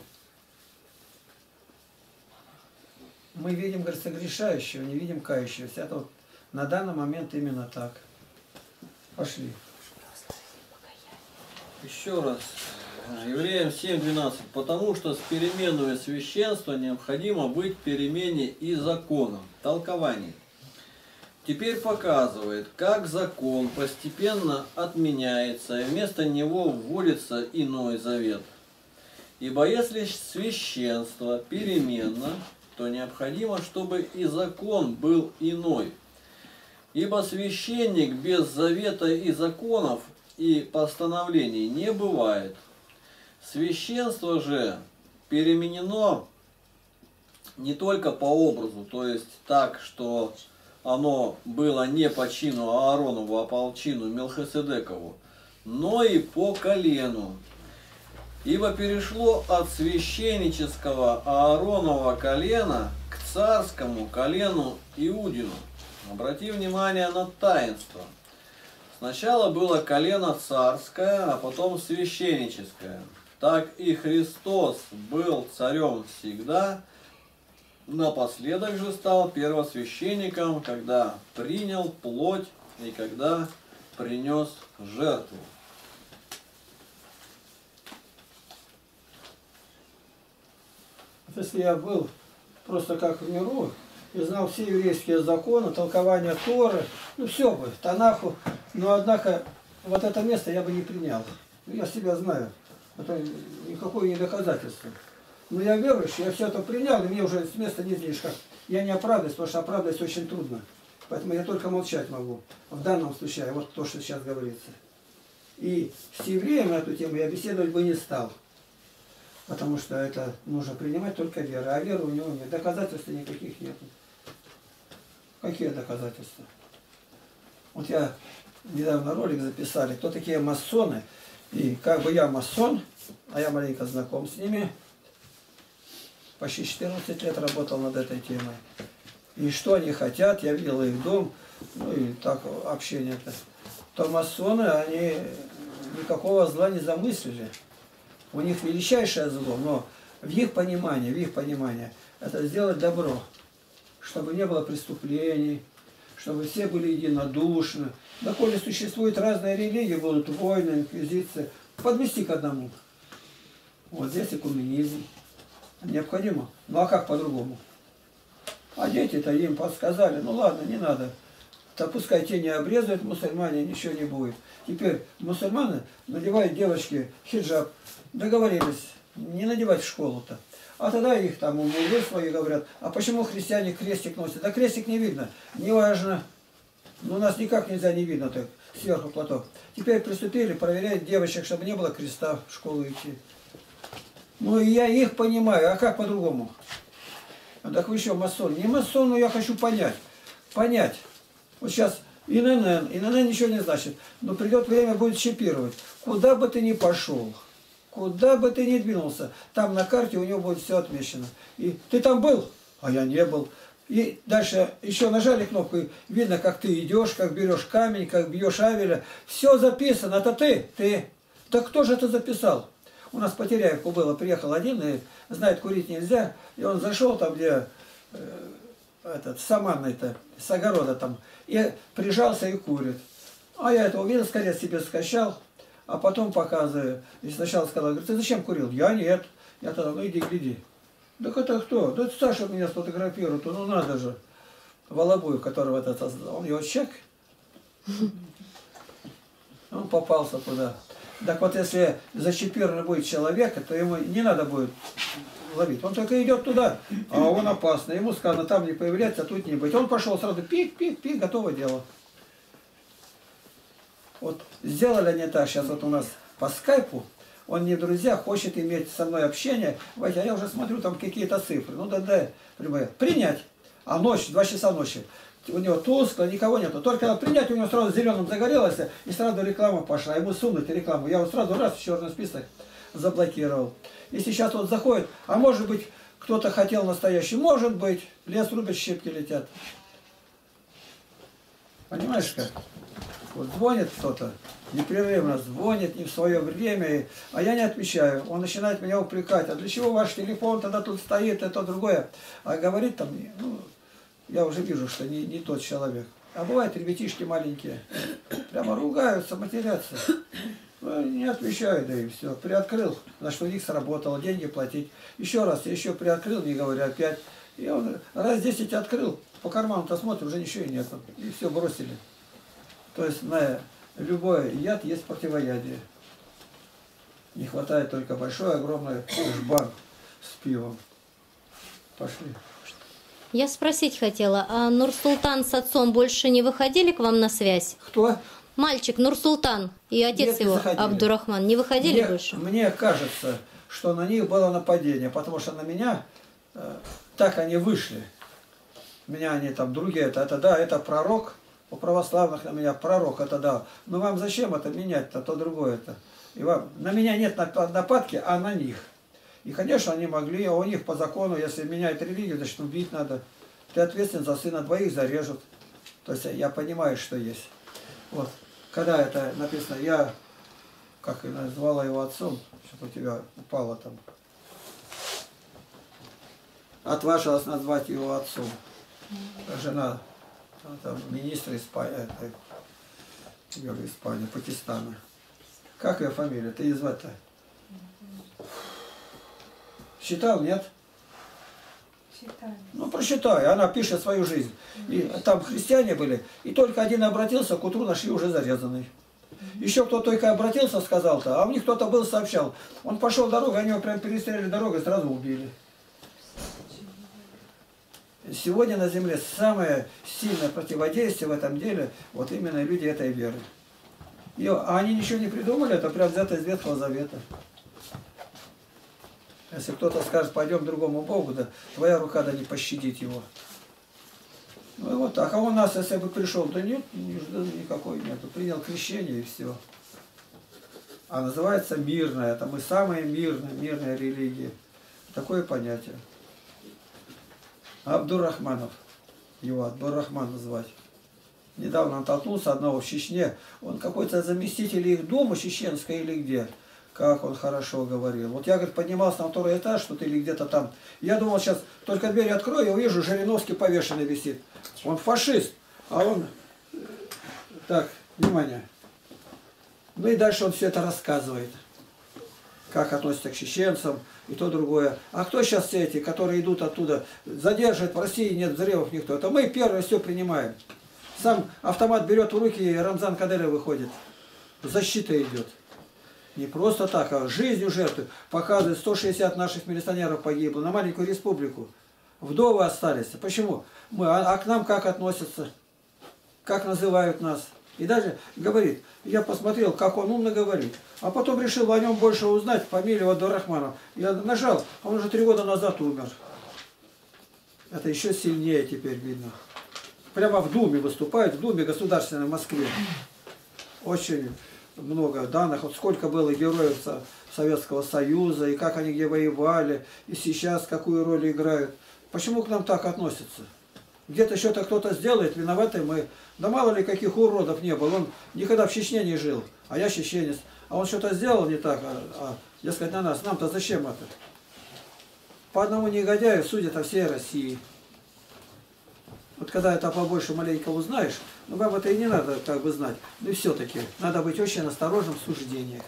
Мы видим, говорится, грешающего, не видим кающегося. Это вот на данный момент именно так. Пошли.
Еще раз. Евреям 7:12. Потому что с переменой священства необходимо быть перемене и законом. Толкование. Теперь показывает, как закон постепенно отменяется, и вместо него вводится иной завет. Ибо если священство переменно, то необходимо, чтобы и закон был иной. Ибо священник без завета и законов и постановлений не бывает. Священство же переменено не только по образу, то есть так, что оно было не по чину Ааронову, а по чину Мелхиседекову, но и по колену. Ибо перешло от священнического Ааронова колена к царскому колену Иудину. Обрати внимание на таинство. Сначала было колено царское, а потом священническое. Так и Христос был царем всегда, напоследок же стал первосвященником, когда принял плоть и когда принес жертву.
Если я был просто как в миру и знал все еврейские законы, толкования Торы, ну все бы, Танаху, но однако вот это место я бы не принял. Я себя знаю, это никакое не доказательство. Но я верующий, я все это принял, и мне уже с места не излишка. Я не оправдываюсь, потому что оправдывать очень трудно. Поэтому я только молчать могу. В данном случае, вот то, что сейчас говорится. И с евреем на эту тему я беседовать бы не стал. Потому что это нужно принимать только веру. А веры у него нет. Доказательств никаких нет. Какие доказательства? Вот я недавно ролик записали, кто такие масоны. И как бы я масон, а я маленько знаком с ними. Почти 14 лет работал над этой темой. И что они хотят, я видел их дом, ну и так общение-то. То масоны, они никакого зла не замыслили. У них величайшее зло, но в их понимании, это сделать добро, чтобы не было преступлений, чтобы все были единодушны. Да коли существуют разные религии, будут войны, инквизиции, подвести к одному. Вот здесь экуменизм. Необходимо. Ну а как по-другому? А дети-то им подсказали, ну ладно, не надо. Да пускай те не обрезают мусульмане, ничего не будет. Теперь мусульмане надевают девочки хиджаб. Договорились, не надевать в школу-то. А тогда их там умные свои говорят, а почему христиане крестик носят? Да крестик не видно, неважно. Ну, у нас никак нельзя не видно так, сверху платок. Теперь приступили проверять девочек, чтобы не было креста в школу идти. Ну, и я их понимаю, а как по-другому? Так вы еще масон. Не масон, но я хочу понять. Понять. Вот сейчас ИНН ничего не значит. Но придет время, будет чипировать. Куда бы ты ни пошел, куда бы ты ни двинулся, там на карте у него будет все отмечено. И ты там был? А я не был. И дальше еще нажали кнопку, и видно, как ты идешь, как берешь камень, как бьешь авеля. Все записано. Это ты. Так кто же это записал? У нас по Теряевку было, приехал один, и знает, курить нельзя. И он зашел там, где саманный-то, с огорода там, и прижался и курит. А я это увидел, скорее себе скачал, а потом показываю. И сначала сказал, говорит, ты зачем курил? Я нет. Я тогда, ну иди, гляди. Так это кто? Да это Саша меня сфотографирует, ну надо же. Волобуев, которого это создал. Он его чек. Он попался туда. Так вот, если зачипированный будет человек, то ему не надо будет ловить. Он только идет туда, а он опасный. Ему сказано, там не появляться, тут не быть. Он пошел сразу, пик, готово дело. Вот сделали они так, сейчас вот у нас по скайпу, он не друзья, хочет иметь со мной общение. А я уже смотрю, там какие-то цифры. Ну да, принять. А ночь, 2 часа ночи. У него тускло, никого нету. Только принять у него сразу зеленым загорелось, и сразу реклама пошла. Ему сунуть рекламу. Я вот сразу раз в черный список заблокировал. И сейчас вот заходит, а может быть, кто-то хотел настоящий. Может быть, лес рубят, щепки летят. Понимаешь как? Вот звонит кто-то, непрерывно звонит, не в свое время, а я не отвечаю. Он начинает меня упрекать. А для чего ваш телефон тогда тут стоит, это другое? А говорит там, ну, я уже вижу, что не тот человек. А бывают ребятишки маленькие. Прямо ругаются, матерятся. Ну, не отвечаю, да и все. Приоткрыл, на что у них сработало, деньги платить. Еще раз, я еще приоткрыл, не говоря опять. И он раз 10 открыл, по карману-то смотрит, уже ничего и нет. И все, бросили. То есть на любой яд есть противоядие. Не хватает только большой, огромный жбан с пивом. Пошли.
Я спросить хотела, а Нурсултан с отцом больше не выходили к вам на связь?
Кто?
Мальчик Нурсултан и отец
Нет, не
его,
заходили.
Абдурахман, не выходили больше?
Мне кажется, что на них было нападение, потому что на меня так они вышли. Меня они там другие, это пророк, у православных на меня пророк, это да. Но вам зачем это менять-то, то другое-то? И вам, на меня нет нападки, а на них. И, конечно, они могли, а у них по закону, если меняют религию, значит, убить надо. Ты ответственен за сына, 2 зарежут. То есть я понимаю, что есть. Вот. Когда это написано, я, как и назвала его отцом, что-то у тебя упало там. Отважилась назвать его отцом. Жена там, министра Испании, Пакистана. Как ее фамилия? Ты ее звать-то? Считал, нет?
Считаю.
Ну, прочитай. Она пишет свою жизнь. И там христиане были. И только один обратился, к утру нашли уже зарезанный. Еще кто только обратился, сказал-то, а у них кто-то был, сообщал. Он пошел дорогу, они его прям перестреляли дорогу и сразу убили. Сегодня на земле самое сильное противодействие в этом деле, вот именно люди этой веры. А они ничего не придумали, это прям взято из Ветхого Завета. Если кто-то скажет, пойдем к другому Богу, да твоя рука да не пощадит его. Ну и вот так. А у нас, если бы пришел, да нет, никакой нету. Принял крещение и все. А называется мирная. Это мы самые мирная религия. Такое понятие. Абдурахманов. Его Абдурахман называть. Недавно он толкнулся одного в Чечне. Он какой-то заместитель их дома чеченской или где. Как он хорошо говорил. Вот я, говорит, поднимался на 2-й этаж, что-то или где-то там. Я думал, сейчас только дверь открою, я увижу, Жириновский повешенный висит. Он фашист. А он, так, внимание. Ну и дальше он все это рассказывает. Как относится к чеченцам и то другое. А кто сейчас все эти, которые идут оттуда, задерживают, в России нет взрывов никто. Это мы первые все принимаем. Сам автомат берет в руки, и Рамзан Кадыров выходит. Защита идет. Не просто так, а жизнью жертвы. Показывает, 160 наших милиционеров погибло на маленькую республику. Вдовы остались. Почему? А к нам как относятся? Как называют нас? И даже говорит, я посмотрел, как он умно говорит. А потом решил о нем больше узнать, фамилию Абдурахманов. Я нажал, а он уже 3 года назад умер. Это еще сильнее теперь видно. Прямо в Думе выступает, в Думе государственной в Москве. Очень много данных. Вот сколько было героев Советского Союза, и как они где воевали, и сейчас какую роль играют. Почему к нам так относятся? Где-то что-то кто-то сделает, виноваты мы. Да мало ли каких уродов не было. Он никогда в Чечне не жил, а я чеченец. А он что-то сделал не так, дескать, на нас. Нам-то зачем это? По одному негодяю судят о всей России. Вот когда это побольше маленько узнаешь, ну вам это и не надо как бы знать. Но и все-таки надо быть очень осторожным в суждениях.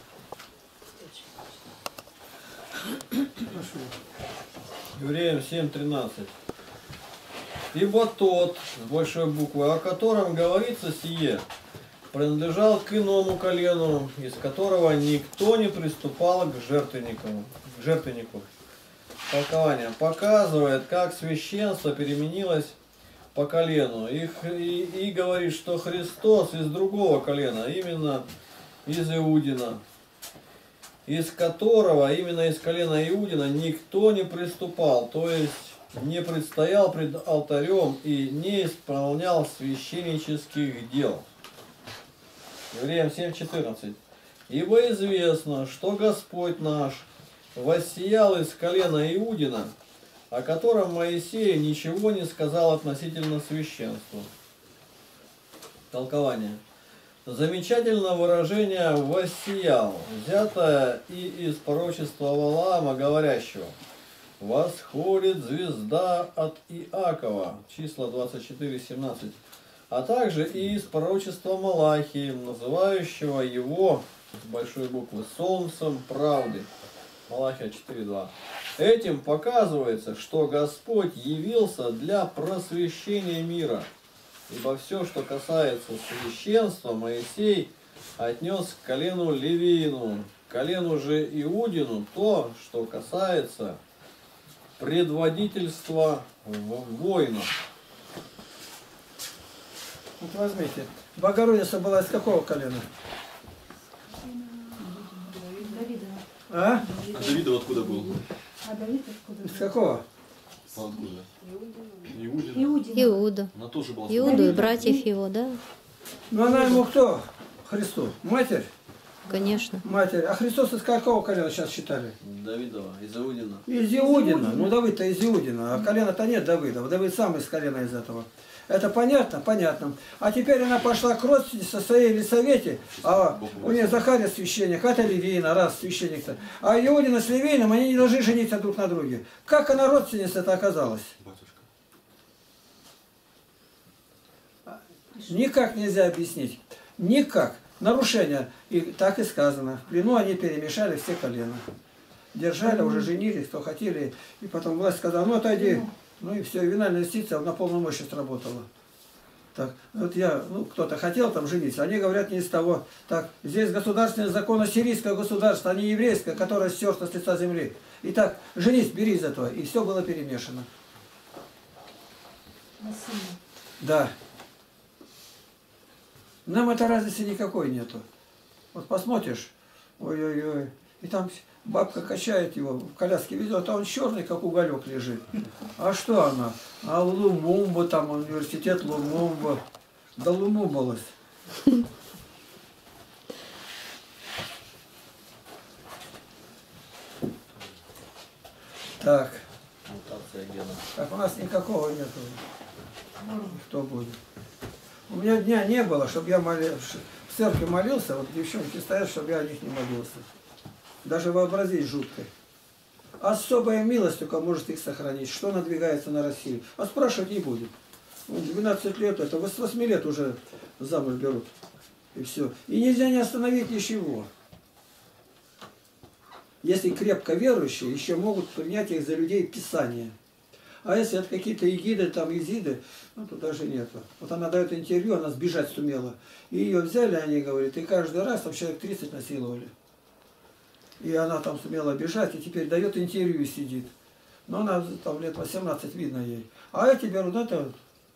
Евреям 7:13. Ибо тот, с большой буквы, о котором говорится сие, принадлежал к иному колену, из которого никто не приступал к жертвеннику. Толкование показывает, как священство переменилось по колену. И говорит, что Христос из другого колена, именно из Иудина, из которого, именно из колена Иудина, никто не приступал, то есть не предстоял пред алтарем и не исполнял священнических дел. Евреям 7:14. Ибо известно, что Господь наш воссиял из колена Иудина, о котором Моисей ничего не сказал относительно священства. Толкование. Замечательное выражение «воссиял», взятое и из пророчества Валаама, говорящего: «Восходит звезда от Иакова», числа 24:17, а также и из пророчества Малахии, называющего его с большой буквы солнцем правды, Малахия 4:2. Этим показывается, что Господь явился для просвещения мира, ибо все, что касается священства, Моисей отнес к колену Левину, к колену же Иудину то, что касается предводительства воинов.
Вот возьмите. Богородица была из какого колена? А?
А Давидов откуда был?
А Давид откуда?
Из какого?
Откуда? Иудин.
Иуда.
Она тоже была.
Иуду и братьев его, да?
Ну она ему кто? Христу. Матерь?
Конечно.
Матерь. А Христос из какого колена сейчас считали?
Давидова, из Иудина.
Из Иудина. Ну Давид-то из Иудина. А колена-то нет Давыдова. Давид сам из колена из этого. Это понятно? Понятно. А теперь она пошла к родственнице со своей Елисавете, а у нее Захария священник, это Левина, раз священник-то. А Иудина с Левином, они не должны жениться друг на друге. Как она родственница-то оказалась?
Батюшка.
Никак нельзя объяснить. Никак. Нарушение. И так и сказано. В плену они перемешали все колена. Держали, уже женились, кто хотели. И потом власть сказала, ну отойди. Ну и все, винальная юстиция на полную мощь сработала. Так, вот я, ну кто-то хотел там жениться, они говорят не из того. Так, здесь государственный закон сирийского государства, а не еврейское, которое стерто с лица земли. Итак, женись, бери из этого. И все было перемешано. Да. Нам это разницы никакой нету. Вот посмотришь, ой-ой-ой, и там бабка качает его, в коляске везет, а он черный, как уголек лежит. А что она? А Лумумба, там университет Лумумба. Да Лумумбалась. Так.
Мутация гена.
Так, у нас никакого нету. Кто будет? У меня дня не было, чтобы я в церкви молился, вот девчонки стоят, чтобы я о них не молился. Даже вообразить жутко. Особая милость только может их сохранить. Что надвигается на Россию? А спрашивать не будет. Вот 12 лет, это с 8 лет уже замуж берут. И все. И нельзя не остановить ничего. Если крепко верующие, еще могут принять их за людей Писания. А если это какие-то егиды, там изиды, ну тут даже нету. Вот она дает интервью, она сбежать сумела. И ее взяли, они говорят, и каждый раз там человек 30 насиловали. И она там сумела бежать, и теперь дает интервью и сидит. Но она там лет 18, видно ей. А эти берут, это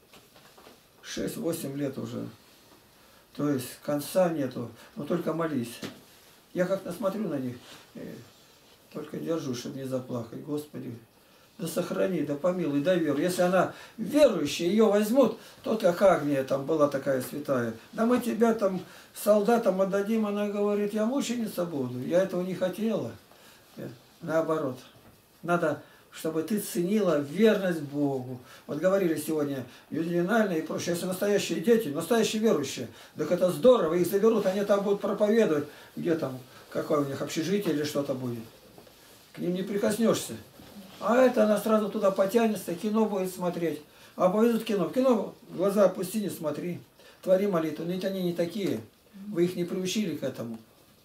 6-8 лет уже. То есть конца нету, но только молись. Я как-то смотрю на них, только держу, чтобы не заплакать. Господи, да сохрани, да помилуй, дай веру. Если она верующая, ее возьмут, то как Агния там была такая святая. Да мы тебя там солдатам отдадим, она говорит, я мученица буду. Я этого не хотела. Наоборот. Надо, чтобы ты ценила верность Богу. Вот говорили сегодня ювенальные и прочее. Если настоящие дети, настоящие верующие, так это здорово, их заберут, они там будут проповедовать, где там, какое у них общежитие или что-то будет. К ним не прикоснешься. А это она сразу туда потянется, кино будет смотреть. А повезут кино. Кино, глаза опусти, не смотри. Твори молитву. Ведь они не такие. Вы их не приучили к этому.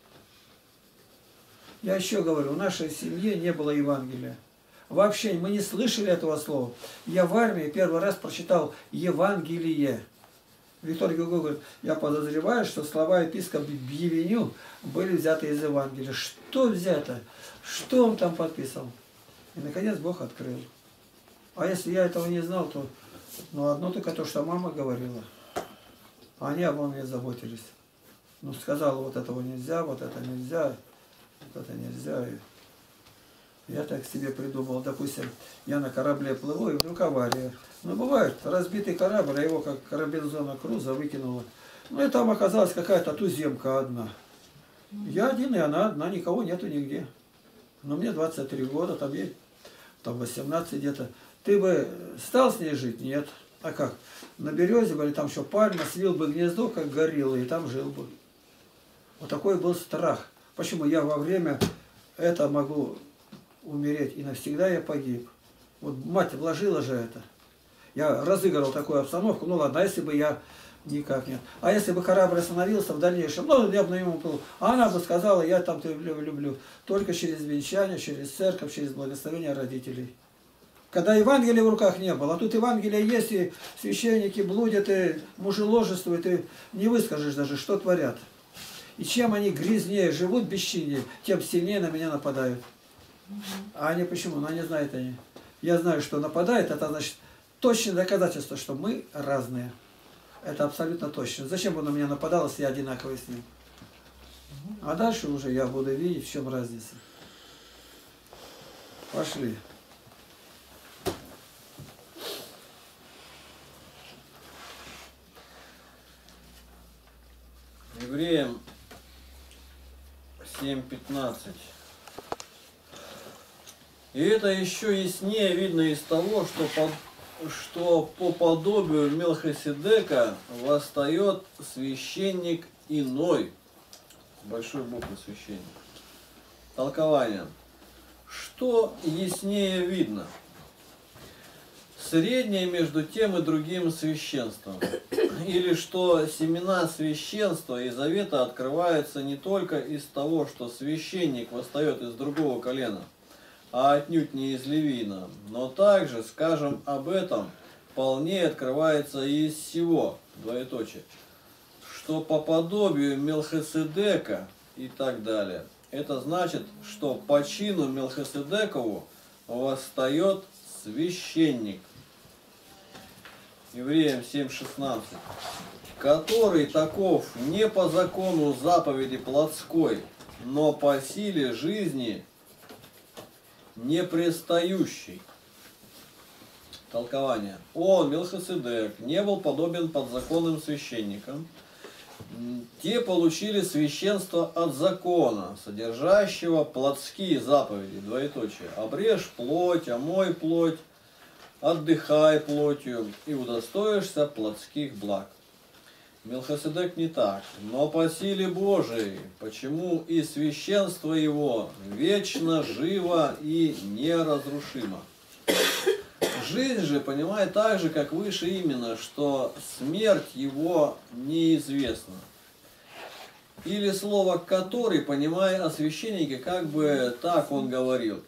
Я еще говорю, в нашей семье не было Евангелия. Вообще мы не слышали этого слова. Я в армии первый раз прочитал Евангелие. Виктор Гюго говорит, я подозреваю, что слова епископа Бьевеню были взяты из Евангелия. Что взято? Что он там подписал? И наконец Бог открыл. А если я этого не знал, то ну, одно только то, что мама говорила. Они обо мне заботились. Ну, сказала, вот этого нельзя, вот это нельзя, вот это нельзя. И я так себе придумал, допустим, я на корабле плыву, и вдруг авария. Ну, бывает, разбитый корабль, а его как Робинзона Круза выкинуло. Ну, и там оказалась какая-то туземка одна. Я один, и она одна, никого нету нигде. Но мне 23 года, там ей там 18 где-то. Ты бы стал с ней жить? Нет. А как? На березе были, там еще пальма, свил бы гнездо, как горилла, и там жил бы. Вот такой был страх. Почему я во время это могу умереть, и навсегда я погиб. Вот мать вложила же это. Я разыграл такую обстановку, ну ладно, а если бы я никак нет. А если бы корабль остановился в дальнейшем, ну я бы на ему был, а она бы сказала, я там тебя люблю, только через венчание, через церковь, через благословение родителей. Когда Евангелия в руках не было, а тут Евангелие есть, и священники блудят, и мужеложествуют, и не выскажешь даже, что творят. И чем они грязнее живут, бесчиннее, тем сильнее на меня нападают. А они почему? Ну, они знают они. Я знаю, что нападает, это значит точное доказательство, что мы разные. Это абсолютно точно. Зачем бы он на меня нападал, если я одинаковый с ним? А дальше уже я буду видеть, в чем разница. Пошли.
Евреям 7:15. И это еще яснее видно из того, что по подобию Мелхиседека восстает священник иной. Большой буквы священник. Толкование. Что яснее видно? Среднее между тем и другим священством. Или что семена священства и завета открываются не только из того, что священник восстает из другого колена, а отнюдь не из Левина, но также, скажем об этом, вполне открывается и из сего, двоеточие, что по подобию Мелхиседека и так далее. Это значит, что по чину Мелхиседекову восстает священник. Евреям 7:16. Который таков не по закону заповеди плотской, но по силе жизни непрестающий. Толкование. Он, Мелхиседек, не был подобен подзаконным священникам. Те получили священство от закона, содержащего плотские заповеди, двоеточие. Обрежь плоть, омой плоть, отдыхай плотью и удостоишься плотских благ. Мелхиседек не так, но по силе Божией, почему и священство его вечно живо и неразрушимо. Жизнь же понимает так же, как выше именно, что смерть его неизвестна. Или слово «который», понимая о священнике, как бы так он говорил.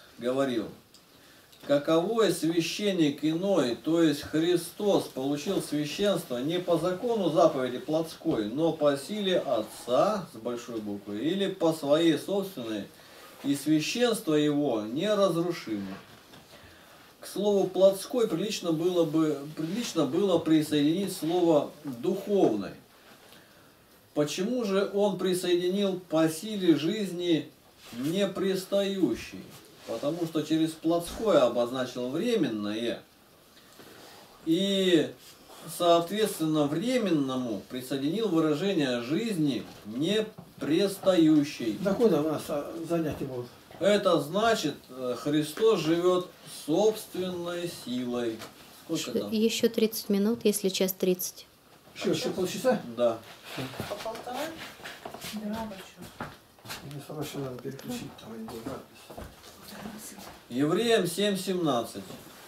Каковой священник иной, то есть Христос, получил священство не по закону заповеди плотской, но по силе Отца, с большой буквы, или по своей собственной, и священство его неразрушимо. К слову плотской прилично было присоединить слово духовной. Почему же он присоединил по силе жизни непристающий? Потому что через плотское обозначил временное, и, соответственно, временному присоединил выражение жизни непрестающей.
Докуда у нас занятия будут?
Это значит, Христос живет собственной силой. Сколько там?
Еще 30 минут, если час 30.
Еще полчаса?
Да.
По полтора?
Да.
Мне срочно надо переключить, там идет запись.
Евреям 7:17.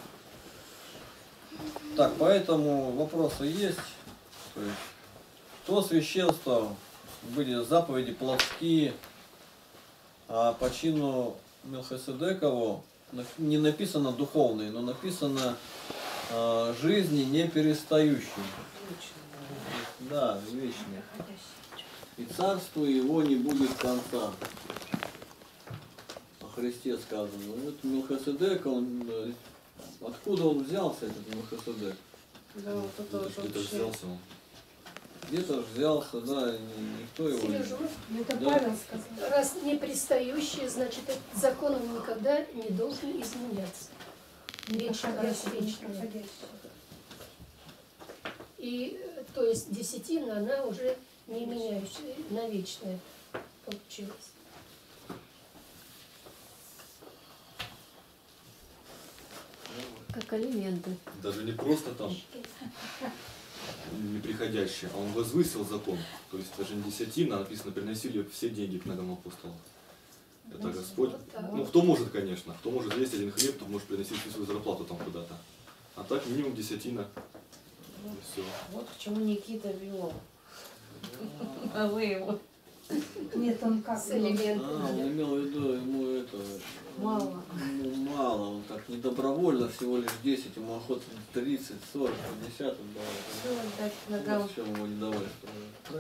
Так, поэтому вопросы есть. То есть, то священство были заповеди плотские, а по чину Мелхиседекову не написано духовные, но написано жизни не перестающей. Да, вечные. И царство его не будет конца. О Христе сказано. Вот Мелхиседек, откуда он взялся, этот Мелхиседек?
Да, вот это вот
Где-то
вообще.
взялся он.
Где-то ж взялся, да, никто его
Сережа,
Ну, это
Да.
Павел сказал.
раз не пристающий, значит, этот закон он никогда не должен изменяться. Вечно, раз вечное.
Проходящий.
И, то есть, десятина, она уже не меняющая, на вечная получилась.
Как алименты.
Даже не просто там неприходящий, а он возвысил закон. То есть даже не десятина, а написано, приносили все деньги к ногам апостолов. Это Господь.
Вот так.
Ну, кто может, конечно. Кто может есть один хлеб, тот может приносить всю свою зарплату там куда-то. А так минимум десятина. И все.
Вот к чему Никита вел. А вы его
Нет, он как?
С элементами.
он имел в виду, ему это...
мало.
Ему мало, он так недобровольно, всего лишь 10, ему охота 30, 40, 50 он давал.
Все отдать
Вот
ногам.
в чем его недовольство.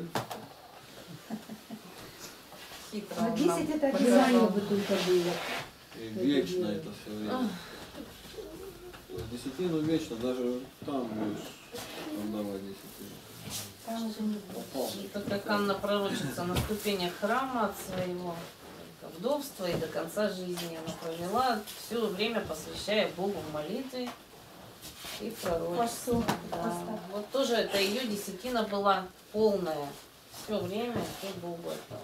Хитро.
Но
он
10
нам
это
показал.
Знание бы только было.
И вечно это все время. Десятину вечно, даже там будешь отдавать десятину.
Там уже не
Попал.
Это как Анна пророчица на ступенях храма от своего вдовства и до конца жизни. Она провела все время, посвящая Богу в молитве и пророчестве.
Посту.
Да. Вот тоже это ее десятина была полная. Все время все Богу отдавала.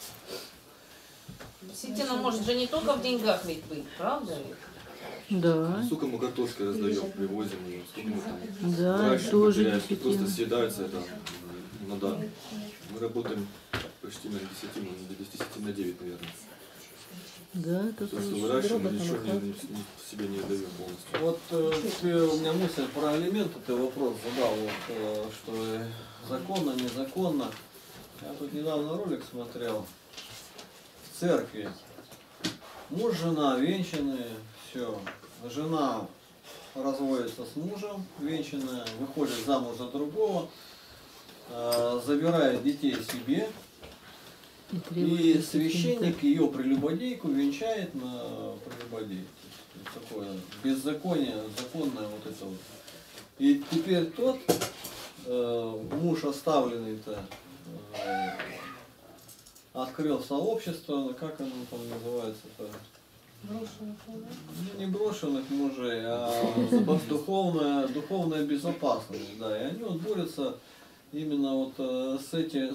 Десятина может же не только в деньгах ведь быть, правда ведь?
Да,
Сколько мы картошки раздаем, привозим ее, сколько мы там
да,
выращиваем,
тоже
теряем, просто
десятина.
съедается это на дар. Мы работаем почти на десятину, на 10 на 9, наверное.
Да, это
То, что
точно.
выращиваем,
Дорого
ничего
там,
себе не даем полностью.
Вот у меня мысль про алименты, ты вопрос задал, вот, что законно, незаконно. Я тут недавно ролик смотрел в церкви. Муж, жена венчанные, все. Жена разводится с мужем, венчанная, выходит замуж за другого, забирает детей себе,
И требует
и
десятины.
священник ее прелюбодейку венчает на прелюбодейку. То есть такое беззаконие, законное вот это вот. И теперь тот муж оставленный-то открыл сообщество, как оно там называется-то? Не брошенных мужей, а духовная безопасность, да. И они вот борются именно вот с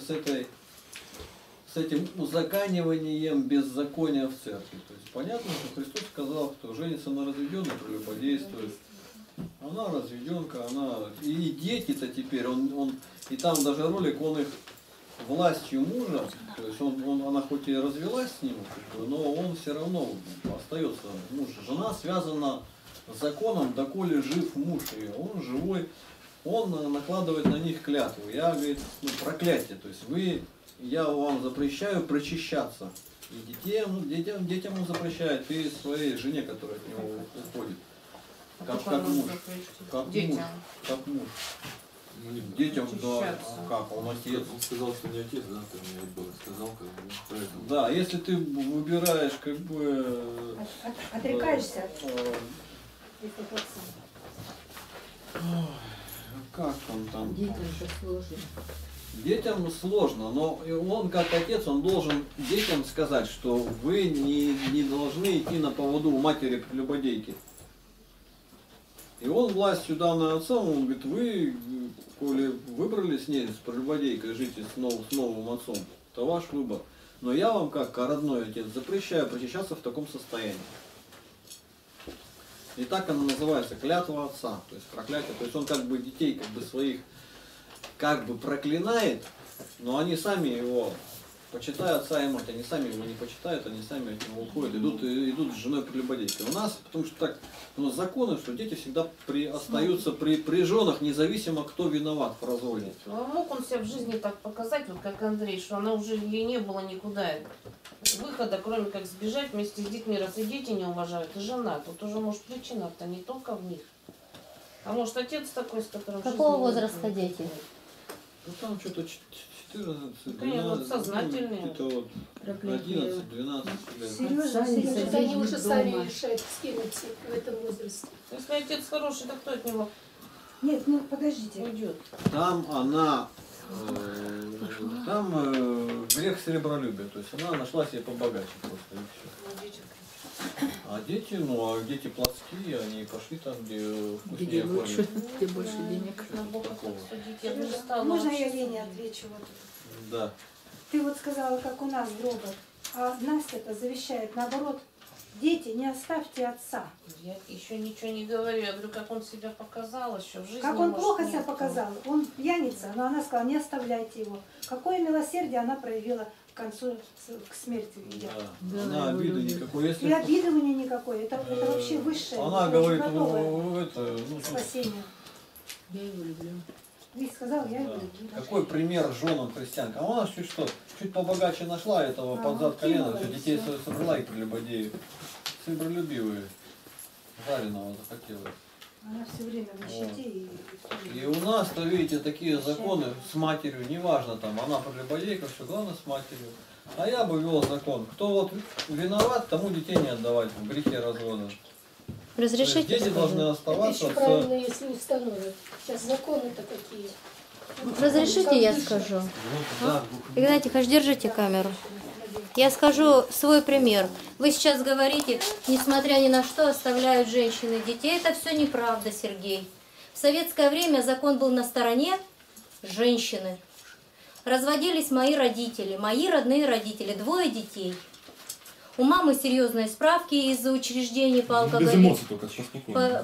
этим узаканиванием беззакония в церкви. То есть понятно, что Христос сказал, кто женится на разведенной, прелюбодействует. Она разведенка, она и дети-то теперь, и там даже ролик, он их властью мужа, то есть она хоть и развелась с ним, но он все равно остается муж. Жена связана законом, доколе жив муж ее, он живой, он накладывает на них клятву. Я, говорит, ну, проклятие, то есть я вам запрещаю прочищаться. И детям он запрещает, и своей жене, которая от него уходит. Как муж.
Детям.
Как муж.
Ну, не
Детям, да,
Причащаться.
как, он отец.
Он сказал, что не отец, да, ты мне было сказал, как бы, поэтому.
Да, если ты выбираешь, как бы...
Отрекаешься,
э,
если тот сам.
как он там?
Детям же сложно.
Детям сложно, но он как отец, он должен детям сказать, что вы не должны идти на поводу у матери прелюбодейки. И он властью данной отцом, он говорит, вы, коли выбрали с ней, с прелюбодейкой, жить с новым отцом, это ваш выбор. Но я вам, как родной отец, запрещаю причащаться в таком состоянии. И так она называется, клятва отца, то есть проклятие. То есть он как бы детей как бы своих как бы проклинает, но они сами его, почитая отца и мать, они сами его не почитают, они сами от него уходят, идут с женой прелюбодейкой. У нас, потому что так, у нас законы, что дети всегда остаются при женах, независимо кто виноват в разводе.
Ну, а мог он себя в жизни так показать, вот как Андрей, что она уже ей не было никуда выхода, кроме как сбежать вместе с детьми, раз и дети не уважают, и жена. Тут уже, может, причина-то не только в них. А может, отец такой, с которым... в
Какого
жизни не
возраста
было.
дети?
Ну там что-то 14,
Ну, конечно, вот
12,
сознательные.
где-то вот 11-12 лет.
Сережа,
Это они уже сами
дома.
решают, с кем идти в этом возрасте.
Если отец хороший, то кто от него
Нет, ну подождите.
уйдет?
Там она, грех серебролюбия, то есть она нашла себе побогаче просто и все. А дети, дети плотские, они пошли там, где
Где
вкуснее
лучше,
кормят.
где больше денег.
На Бога так
Такого.
судить, я бы не
Сережа,
стала.
можно
вообще
я Лене
судить.
отвечу? Вот.
Да.
Ты вот сказала, как у нас робот, а Настя-то завещает наоборот. Дети, не оставьте отца.
Я еще ничего не говорю. Я говорю, как он себя показал еще в жизни.
Как он
может,
плохо
нет.
себя показал. Он пьяница, но она сказала, не оставляйте его. Какое милосердие она проявила к концу, к смерти ведя.
Да.
Да,
Она
его
обиды
любит.
никакой. Если
И обиды у нее никакой. Это вообще высшее.
она
очень
говорит,
готовое
тут
спасение.
Я его люблю.
Ты сказал, я его
Да.
люблю.
Какой пример женам христианкам? А она чуть побогаче нашла этого под зад колена, все, детей собрала и прелюбодеев. Сребролюбивые. Жареного захотела.
Она все время в нищете.
И у нас-то, видите, такие законы с матерью, неважно там, она прелюбодейка, все, главное с матерью. А я бы вел закон, кто вот виноват, тому детей не отдавать в грехе развода. То есть
Разрешите
дети
скажу?
должны
Это
оставаться
еще
с...
правильно, если установят. Сейчас законы-то какие.
Разрешите, я скажу?
Да.
Игнатий, держите камеру. Я скажу свой пример. Вы сейчас говорите, несмотря ни на что, оставляют женщины и детей. Это все неправда, Сергей. В советское время закон был на стороне женщины. Разводились мои родители, мои родные родители, 2 детей. У мамы серьезные справки из-за учреждений по
Без
алкоголизму.
эмоций только, спокойно.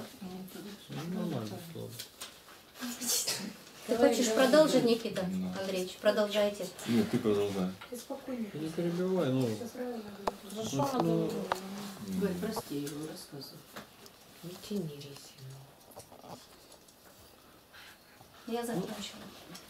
Ты хочешь продолжить, Никита Андреевич? Продолжайте.
Нет, ты продолжай.
Ты спокойно.
Не перебивай,
Все правильно.
За что она говорила?
Галь, прости, я его рассказываю.
Не тяни резину.
Я закончила.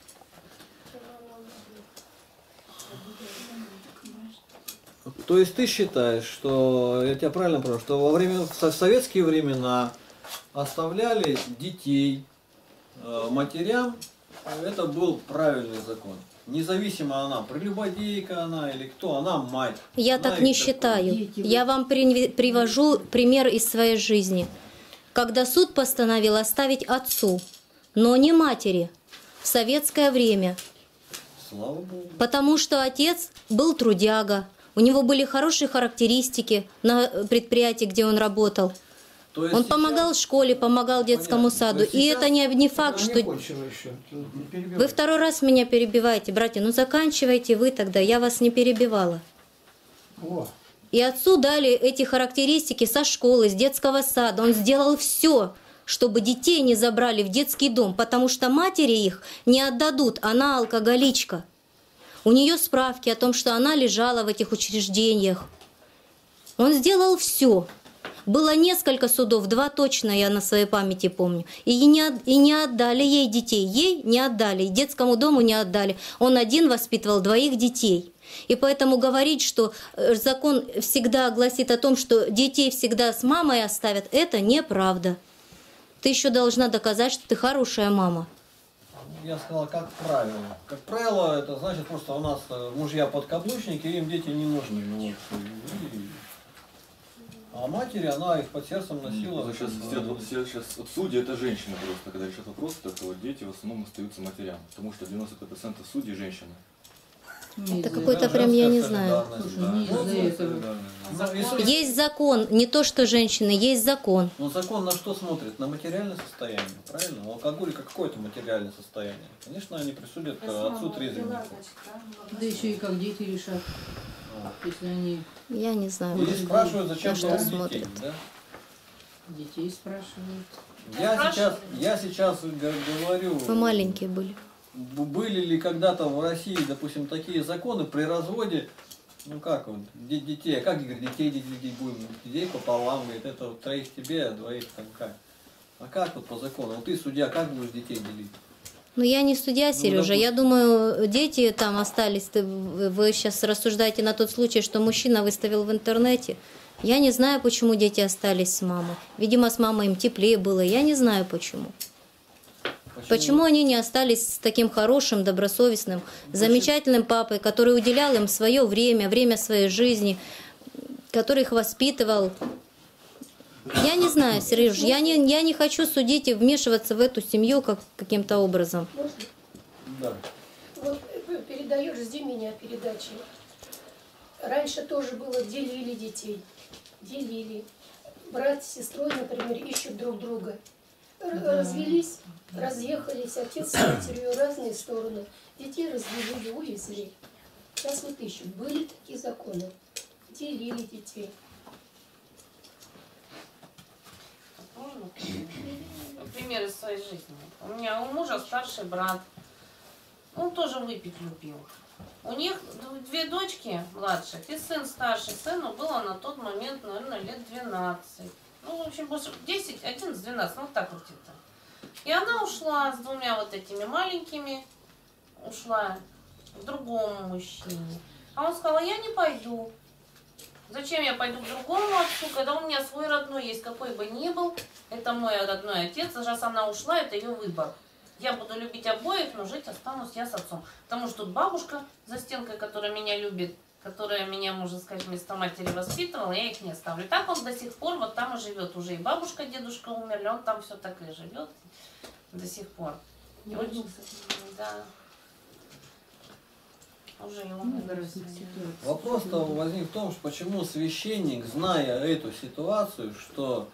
То есть ты считаешь, что, я тебя правильно понял, что в советские времена оставляли детей матерям, это был правильный закон. Независимо она, прелюбодейка она или кто, она мать.
Я
Она
так
их
не
такой.
считаю. Я вам привожу пример из своей жизни. Когда суд постановил оставить отцу, но не матери, в советское время.
Слава Богу.
Потому что отец был трудяга, у него были хорошие характеристики на предприятии, где он работал.
То есть
Он
сейчас-
помогал школе, помогал детскому
Понятно.
саду.
То есть
И
сейчас
это не факт,
Она
что...
не кончила еще. Ты не перебивай.
Вы 2 раз меня перебиваете, братья. Ну заканчивайте вы тогда, я вас не перебивала.
О,
И отцу дали эти характеристики со школы, с детского сада. Он сделал все, чтобы детей не забрали в детский дом, потому что матери их не отдадут, она алкоголичка. У нее справки о том, что она лежала в этих учреждениях. Он сделал все. Было несколько судов, 2 точно я на своей памяти помню. И не отдали ей детей. Ей не отдали, и детскому дому не отдали. Он один воспитывал 2 детей. И поэтому говорить, что закон всегда гласит о том, что детей всегда с мамой оставят, это неправда. Ты еще должна доказать, что ты хорошая мама.
Я сказал, как правило. Как правило, это значит просто у нас мужья подкаблучники, им дети не нужны. Ну, вот, а матери, она их под сердцем носила.
Сейчас судьи это женщины просто, когда решают вопрос, только вот дети в основном остаются матерям, потому что 95% судей женщины.
Это какой-то прям, я не знаю. Есть закон, не то что женщины, есть закон.
Но закон на что смотрит? На материальное состояние, правильно? У алкоголика какое-то материальное состояние. Конечно, они присудят отцу трезвеннику.
Да еще и как дети решат, если они...
Я не знаю.
И спрашивают, зачем
что
детей,
смотрят.
да?
Детей спрашивают.
Я сейчас говорю...
Вы маленькие были.
Были ли когда-то в России, допустим, такие законы при разводе, ну как вот, детей, как говорит, детей делить будем, детей пополам, говорит, это вот 3 тебе, а 2 там как? А как вот по закону? Вот ты, судья, как будешь детей делить?
Ну, я не судья, Сережа. Я думаю, дети там остались. Вы сейчас рассуждаете на тот случай, что мужчина выставил в интернете. Я не знаю, почему дети остались с мамой. Видимо, с мамой им теплее было. Я не знаю, почему. Почему они не остались с таким хорошим, добросовестным, замечательным папой, который уделял им свое время, время своей жизни, который их воспитывал? Я не знаю, Сереж, я не хочу судить и вмешиваться в эту семью каким-то образом.
Да. Вот передаешь «Жди меня» передачи. Раньше тоже было, делили детей. Делили. Брат с сестрой, например, ищут друг друга. Развелись, разъехались, отец с матерью, разные стороны. Детей развели, увезли. Сейчас вот ищут. Были такие законы. Делили детей.
Можно пример из своей жизни? У меня у мужа старший брат. Он тоже выпить любил. У них 2 дочки младших и сын старший. Сыну было на тот момент, наверное, лет 12. Ну, в общем, 10, 11, 12, ну так вот где-то. И она ушла с 2 вот этими маленькими, ушла к другому мужчине. А он сказал, я не пойду. Зачем я пойду к другому отцу, когда у меня свой родной есть, какой бы ни был. Это мой родной отец, раз она ушла, это ее выбор. Я буду любить обоих, но жить останусь я с отцом. Потому что тут бабушка за стенкой, которая меня любит, которая меня, можно сказать, вместо матери воспитывала, я их не оставлю. И так он до сих пор вот там и живет. Уже и бабушка, и дедушка умерли, он там все так и живет до сих пор. И очень, да. Уже и умер.
Вопрос-то возник в том, что почему священник, зная эту ситуацию, что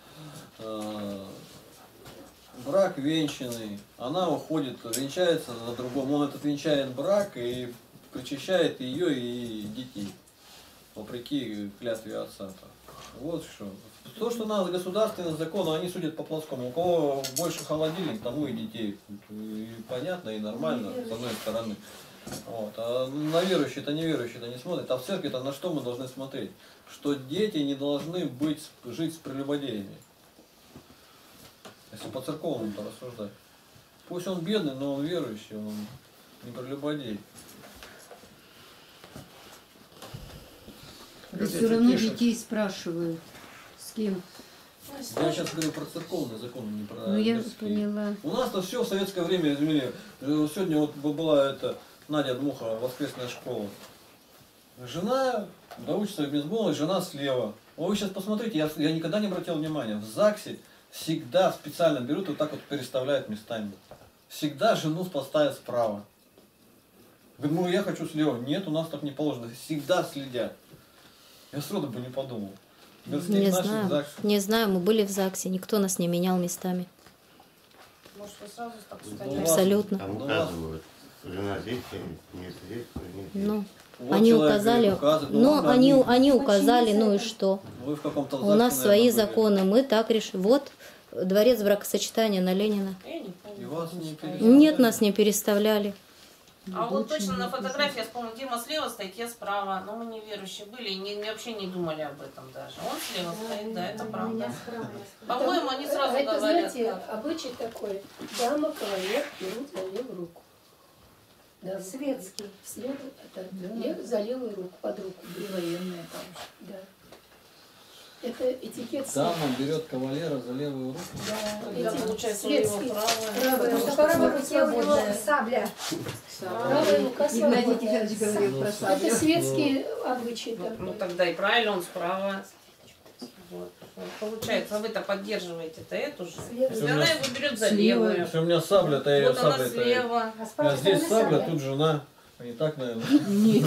брак венчанный, она уходит, венчается на другом, он этот венчает брак и причащает ее и детей, вопреки клятве отца-то. Вот что. То, что у нас государственный закон, они судят по плоскому. У кого больше холодильник, тому и детей. И понятно, и нормально, с одной стороны. Вот. А на верующие-то неверующие-то не смотрят. А в церкви-то на что мы должны смотреть? Что дети не должны жить с прелюбодеями. Если по церковному-то рассуждать. Пусть он бедный, но он верующий, он не прелюбодей.
Да все равно детей спрашивают, с кем.
Я сейчас говорю про церковный закон, не про...
Ну я
мирские.
поняла.
У нас-то все в советское время изменили. Сегодня вот была эта Надя Дмухова, воскресная школа. Жена, доучится в безмолвии, жена слева. Вы сейчас посмотрите, я никогда не обратил внимания, в ЗАГСе всегда специально берут и вот так вот переставляют местами. Всегда жену поставят справа. Говорит, ну я хочу слева. Нет, у нас так не положено. Всегда следят. Я сроду бы не подумал.
Не знаю, мы были в ЗАГСе, никто нас не менял местами.
Может, вы сразу так сказали?
Абсолютно.
Там указывают, жена здесь, нет здесь, нет здесь.
Ну,
Вот
они
человек
указали,
указывает,
но они указали, ну и что?
Вы в каком-то
У нас
ЗАГСе,
свои
наверное, были.
законы, мы так решили. Вот дворец бракосочетания на Ленина.
Я не помню.
И вас не
Нет, нас не переставляли.
А вот точно на фотографии, я вспомнила, Дима слева стоит, я справа. Но мы неверующие были и вообще не думали об этом даже. Он слева стоит, да, это правда. По-моему, они сразу
это,
говорят.
знаете, обычай такой. Дама, кавалер берут за левую руку. Да,
Светский.
слева это за левую руку, под руку.
Военная там.
Да. Это этикет.
Дама берет кавалера за левую руку.
Да,
Когда получается у него
светский.
правая.
Правая
Потому
рука
что в правой руке у него
свободная.
сабля.
Правая рука
Игнатий
свободная.
Тихонович говорил про
Это
саблю.
светский обычай
Ну
такой.
тогда и правильно, он справа. Вот. Получается, а вы-то поддерживаете-то эту же. Если она его берет за
Слева.
левую.
Если у меня сабля, то я
Вот она
сабля.
слева.
А с
А
правой
здесь
стороны
сабля,
сабля.
тут жена. А не так, наверное.
Нет.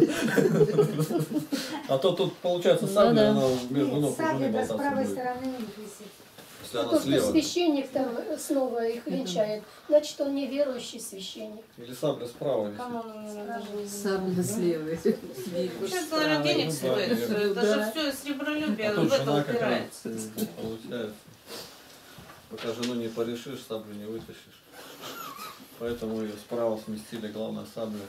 А то тут получается
Ну
сабля,
да.
она между
Нет,
ног у жены
сабля да с
болтаться
правой
будет.
стороны у них висит.
Если
Ну,
она
только
слева.
священник там снова их венчает. Значит, он неверующий священник.
Или сабля справа висит.
Кому он даже не знаю.
Сабля слева.
Сейчас, наверное, денег
Ну,
стоит.
да,
Даже все сребролюбие
А
в
тут
это
жена как раз
упирается.
получается. Пока жену не порешишь, саблю не вытащишь. Поэтому ее справа сместили, главное сабля.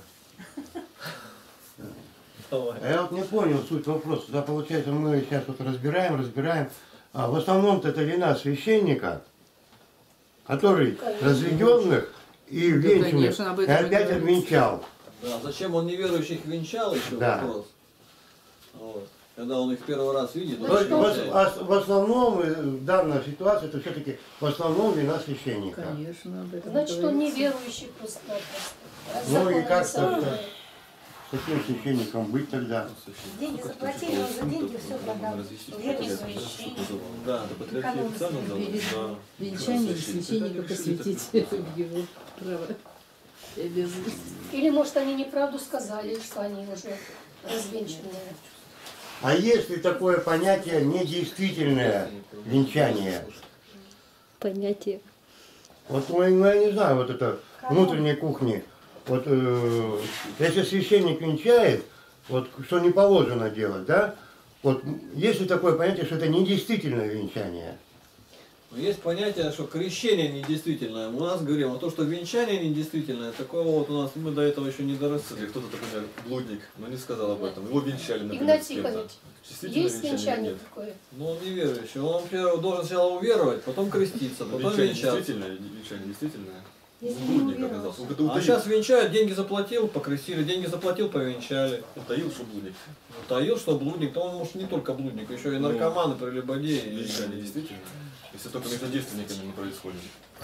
Давай.
А я вот не понял суть вопроса. Да, получается, мы сейчас вот разбираем. А в основном-то это вина священника, который разведенных и венчанных
конечно, об
и
этом и
опять
говорится.
обвенчал.
Да, зачем он неверующих венчал, еще
Да.
вопрос. Вот. Когда он их первый раз видит,
То есть
он венчает.
в основном данная ситуация это все-таки в основном вина священника.
Конечно, об этом
Значит, он
говорится.
неверующий просто-напросто.
Ну и
Закон
как
написал,
так-то? С каким священником быть тогда?
Деньги заплатили, он за деньги все продал.
Уже не священник.
Да.
Перед венчанием священника посвятить в его право и обязанность.
Или, может, они неправду сказали, что они уже развенчанные.
А есть ли такое понятие недействительное венчание?
Понятие.
Вот ну, я не знаю, вот это внутренней кухни. Вот если священник венчает, вот что не положено делать, да? Вот есть ли такое понятие, что это недействительное венчание?
Но есть понятие, что крещение недействительное. У нас говорим, а то, что венчание недействительное, такого вот у нас мы до этого еще не доросли.
Если кто-то, например, блудник, но не сказал об этом, его венчали, например,
Игнатий
с кем-то.
Тихонович,
Действительно
есть венчание
нет?
такое?
Но он неверующий. Он вообще должен сначала уверовать, потом креститься, потом
Венчание
венчаться.
действительное, венчание действительное.
Если не
Блудник
уверовал.
оказался.
А сейчас венчают, деньги заплатил, покрестили, деньги заплатил, повенчали.
Утаил, что блудник.
Таил, что блудник, то он может не только блудник, еще и наркоман, и прелюбодей. и-
Венчание действительно. Если только между девственниками не происходит.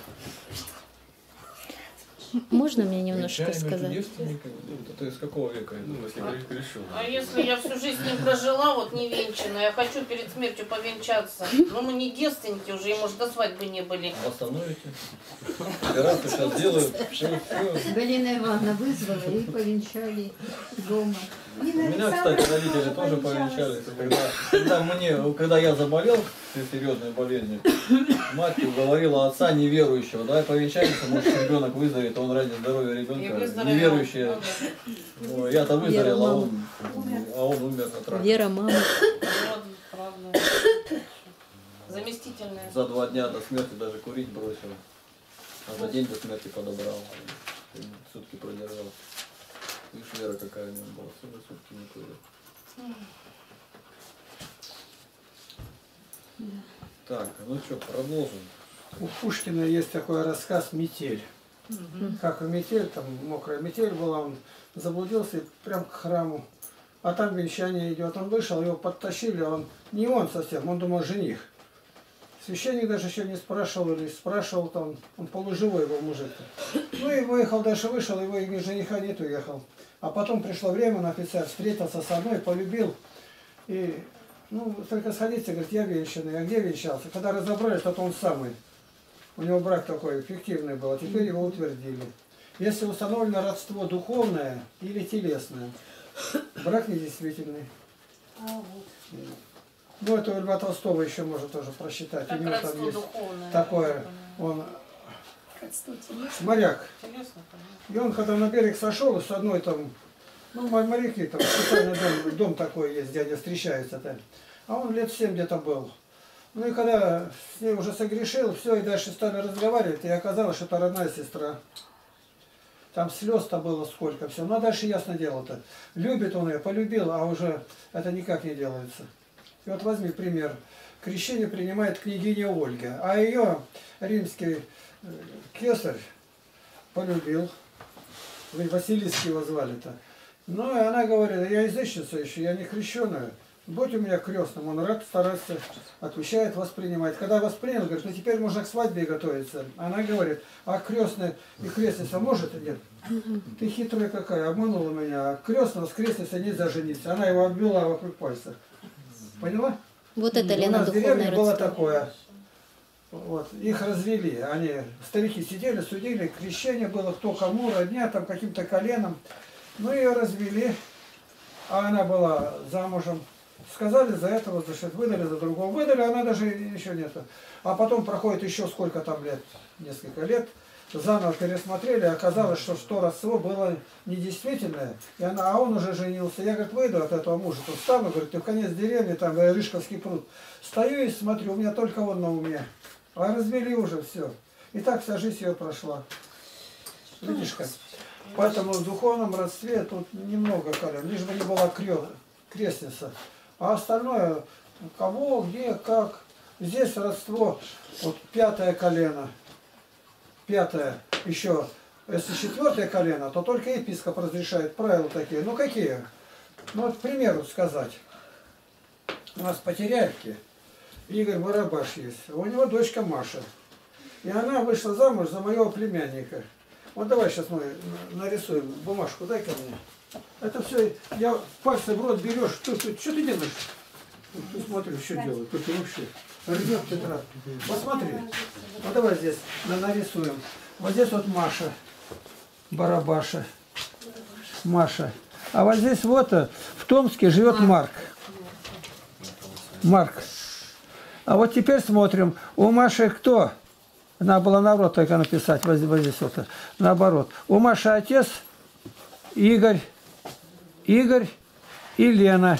Можно мне немножко
Венчание между
сказать?
девственниками? Это из какого века?
Ну, если грешил.
А если я всю жизнь не прожила, вот не венчана, я хочу перед смертью повенчаться. Но мы не девственники уже, и может до свадьбы не были.
Остановите. Операцию сейчас делают. Все.
Галина Ивановна вызвала и повенчали дома.
У меня, кстати, родители тоже повенчались. Когда я заболел серьезной болезнью, мать уговорила отца неверующего, давай повенчаемся, может ребенок выздоровеет, он ради здоровья
И
ребенка
выздоровел.
неверующий.
Ну
Ой, я-то выздоровел,
Вера,
а он умер от рака.
Вера, мама.
да. Вот, правда. Заместительная.
За 2 дня до смерти даже курить бросил, а за день до смерти подобрал. Сутки продержал. Видишь, Вера какая у него была, целые сутки не курил. Так, ну что, продолжим.
У Пушкина есть такой рассказ «Метель». Как в метель, там мокрая метель была, он заблудился прям к храму. А там венчание идет. Он вышел, его подтащили, он не он совсем, он думал жених. Священник даже еще не спрашивал, или спрашивал там, он полуживой был мужик. Ну и выехал, дальше вышел, его и жениха нет, уехал. А потом пришло время, он офицер встретился со мной, полюбил. И, ну, только сходите, говорит, я венчанный. А где венчался? Когда разобрались, то он самый. У него брак такой фиктивный был, а теперь его утвердили. Если установлено родство духовное или телесное, брак недействительный.
А вот.
Ну, это у Льва Толстого еще можно тоже просчитать.
Как
У него там
родство
есть
духовное.
такое, он
Родство телесное.
моряк.
Интересно, конечно.
И он, когда на берег сошел, с одной там, ну, моряки, там специальный дом такой есть, где они встречаются там. А он лет 7 где-то был. Ну и когда с ней уже согрешил, все, и дальше стали разговаривать, и оказалось, что это родная сестра. Там слез-то было сколько, все. Но дальше ясно дело-то. Любит он ее, полюбил, а уже это никак не делается. И вот возьми пример. Крещение принимает княгиня Ольга, а ее римский кесарь полюбил. Василиский его звали-то. Ну и она говорит, я язычница еще, я не крещеная. Будь у меня крестным, он рад стараться, отвечает, воспринимает. Когда воспринял, говорит, ну теперь можно к свадьбе готовиться. Она говорит, а крестная и крестница может и нет? Ты хитрая какая, обманула меня. А крестного с крестницей нельзя жениться. Она его обвела вокруг пальца. Поняла?
Вот это
У
Лена
нас в
духовное
деревне было
родство.
такое. Вот, их развели. Они, старики сидели, судили, крещение было, кто кому, родня, там каким-то коленом. Ну ее развели, а она была замужем. Сказали за этого, выдали за другого. Выдали, она даже еще нету. А потом проходит еще сколько там лет, несколько лет, заново пересмотрели, оказалось, что родство было недействительное, и она, а он уже женился. Я, говорит, выйду от этого мужа, тут встану, говорит, ты в конец деревни, там Рыжковский пруд. Стою и смотрю, у меня только он на уме. А развели уже все. И так вся жизнь ее прошла. Видишь как? Поэтому в духовном родстве тут немного колен, лишь бы не была крестница. А остальное, кого, где, как. Здесь родство, вот 5-е колено. 5-е, еще, если 4-е колено, то только епископ разрешает, правила такие. Ну какие? Ну вот, к примеру сказать. У нас по Теряевке Игорь Барабаш есть. У него дочка Маша. И она вышла замуж за моего племянника. Вот давай сейчас мы нарисуем бумажку, дай ко мне. Это все, я пальцы в рот берешь, что ты делаешь? Ты смотри, что делает, тут вообще рвет тетрадь. Посмотри, вот давай здесь нарисуем. Вот здесь вот Маша, Барабаша, Маша. А вот здесь вот в Томске живет Марк. Марк. А вот теперь смотрим, у Маши кто? Надо было наоборот только написать, вот здесь вот, наоборот. У Маши отец Игорь и Лена.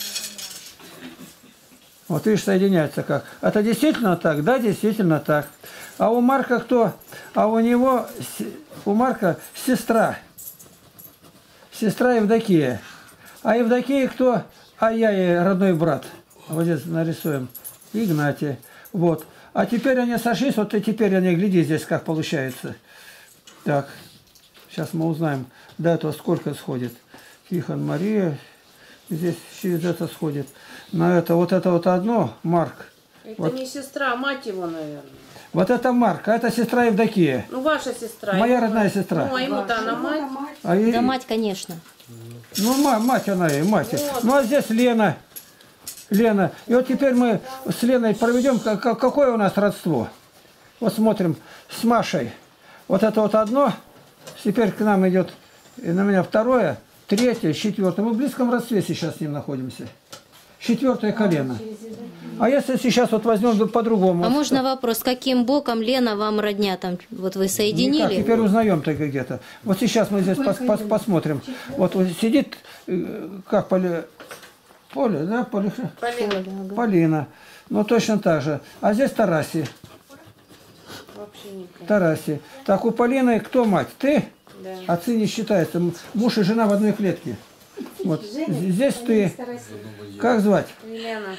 Вот видишь, соединяется как. Это действительно так? Да, действительно так. А у Марка кто? А у него, у Марка сестра. Сестра Евдокия. А Евдокия кто? А я ей родной брат. Вот здесь нарисуем. Игнатий. Вот. А теперь они сошлись, вот и теперь они, гляди здесь, как получается. Так, сейчас мы узнаем, до этого сколько сходит. Тихон, Мария, здесь через это сходит. На это вот одно, Марк.
Это
вот.
не сестра, а мать его, наверное.
Вот это Марк, а это сестра Евдокия.
Ну, ваша сестра.
Моя родная сестра.
Ну, а ему-то она мать.
А
Да мать, конечно.
Ну, мать она и мать.
Вот.
Ну, а здесь Лена. Лена. И вот теперь мы с Леной проведем, какое у нас родство. Вот смотрим с Машей. Вот это вот одно. Теперь к нам идет, и на меня второе, третье, четвертое. Мы в близком родстве сейчас с ним находимся. 4-е колено. А если сейчас вот возьмем по-другому?
А можно вопрос, каким боком Лена вам родня там? Вот вы соединили?
Никак, теперь узнаем только где-то. Вот сейчас мы здесь посмотрим. Вот сидит, как Поле, да? Полина. Ну, точно так же. А здесь Тараси.
Вообще никак.
Тараси. Так, у Полины кто мать? Ты?
Да.
Отцы не считаются. Муж и жена в одной клетке. Вот. Здесь ты. Как звать?
Лена.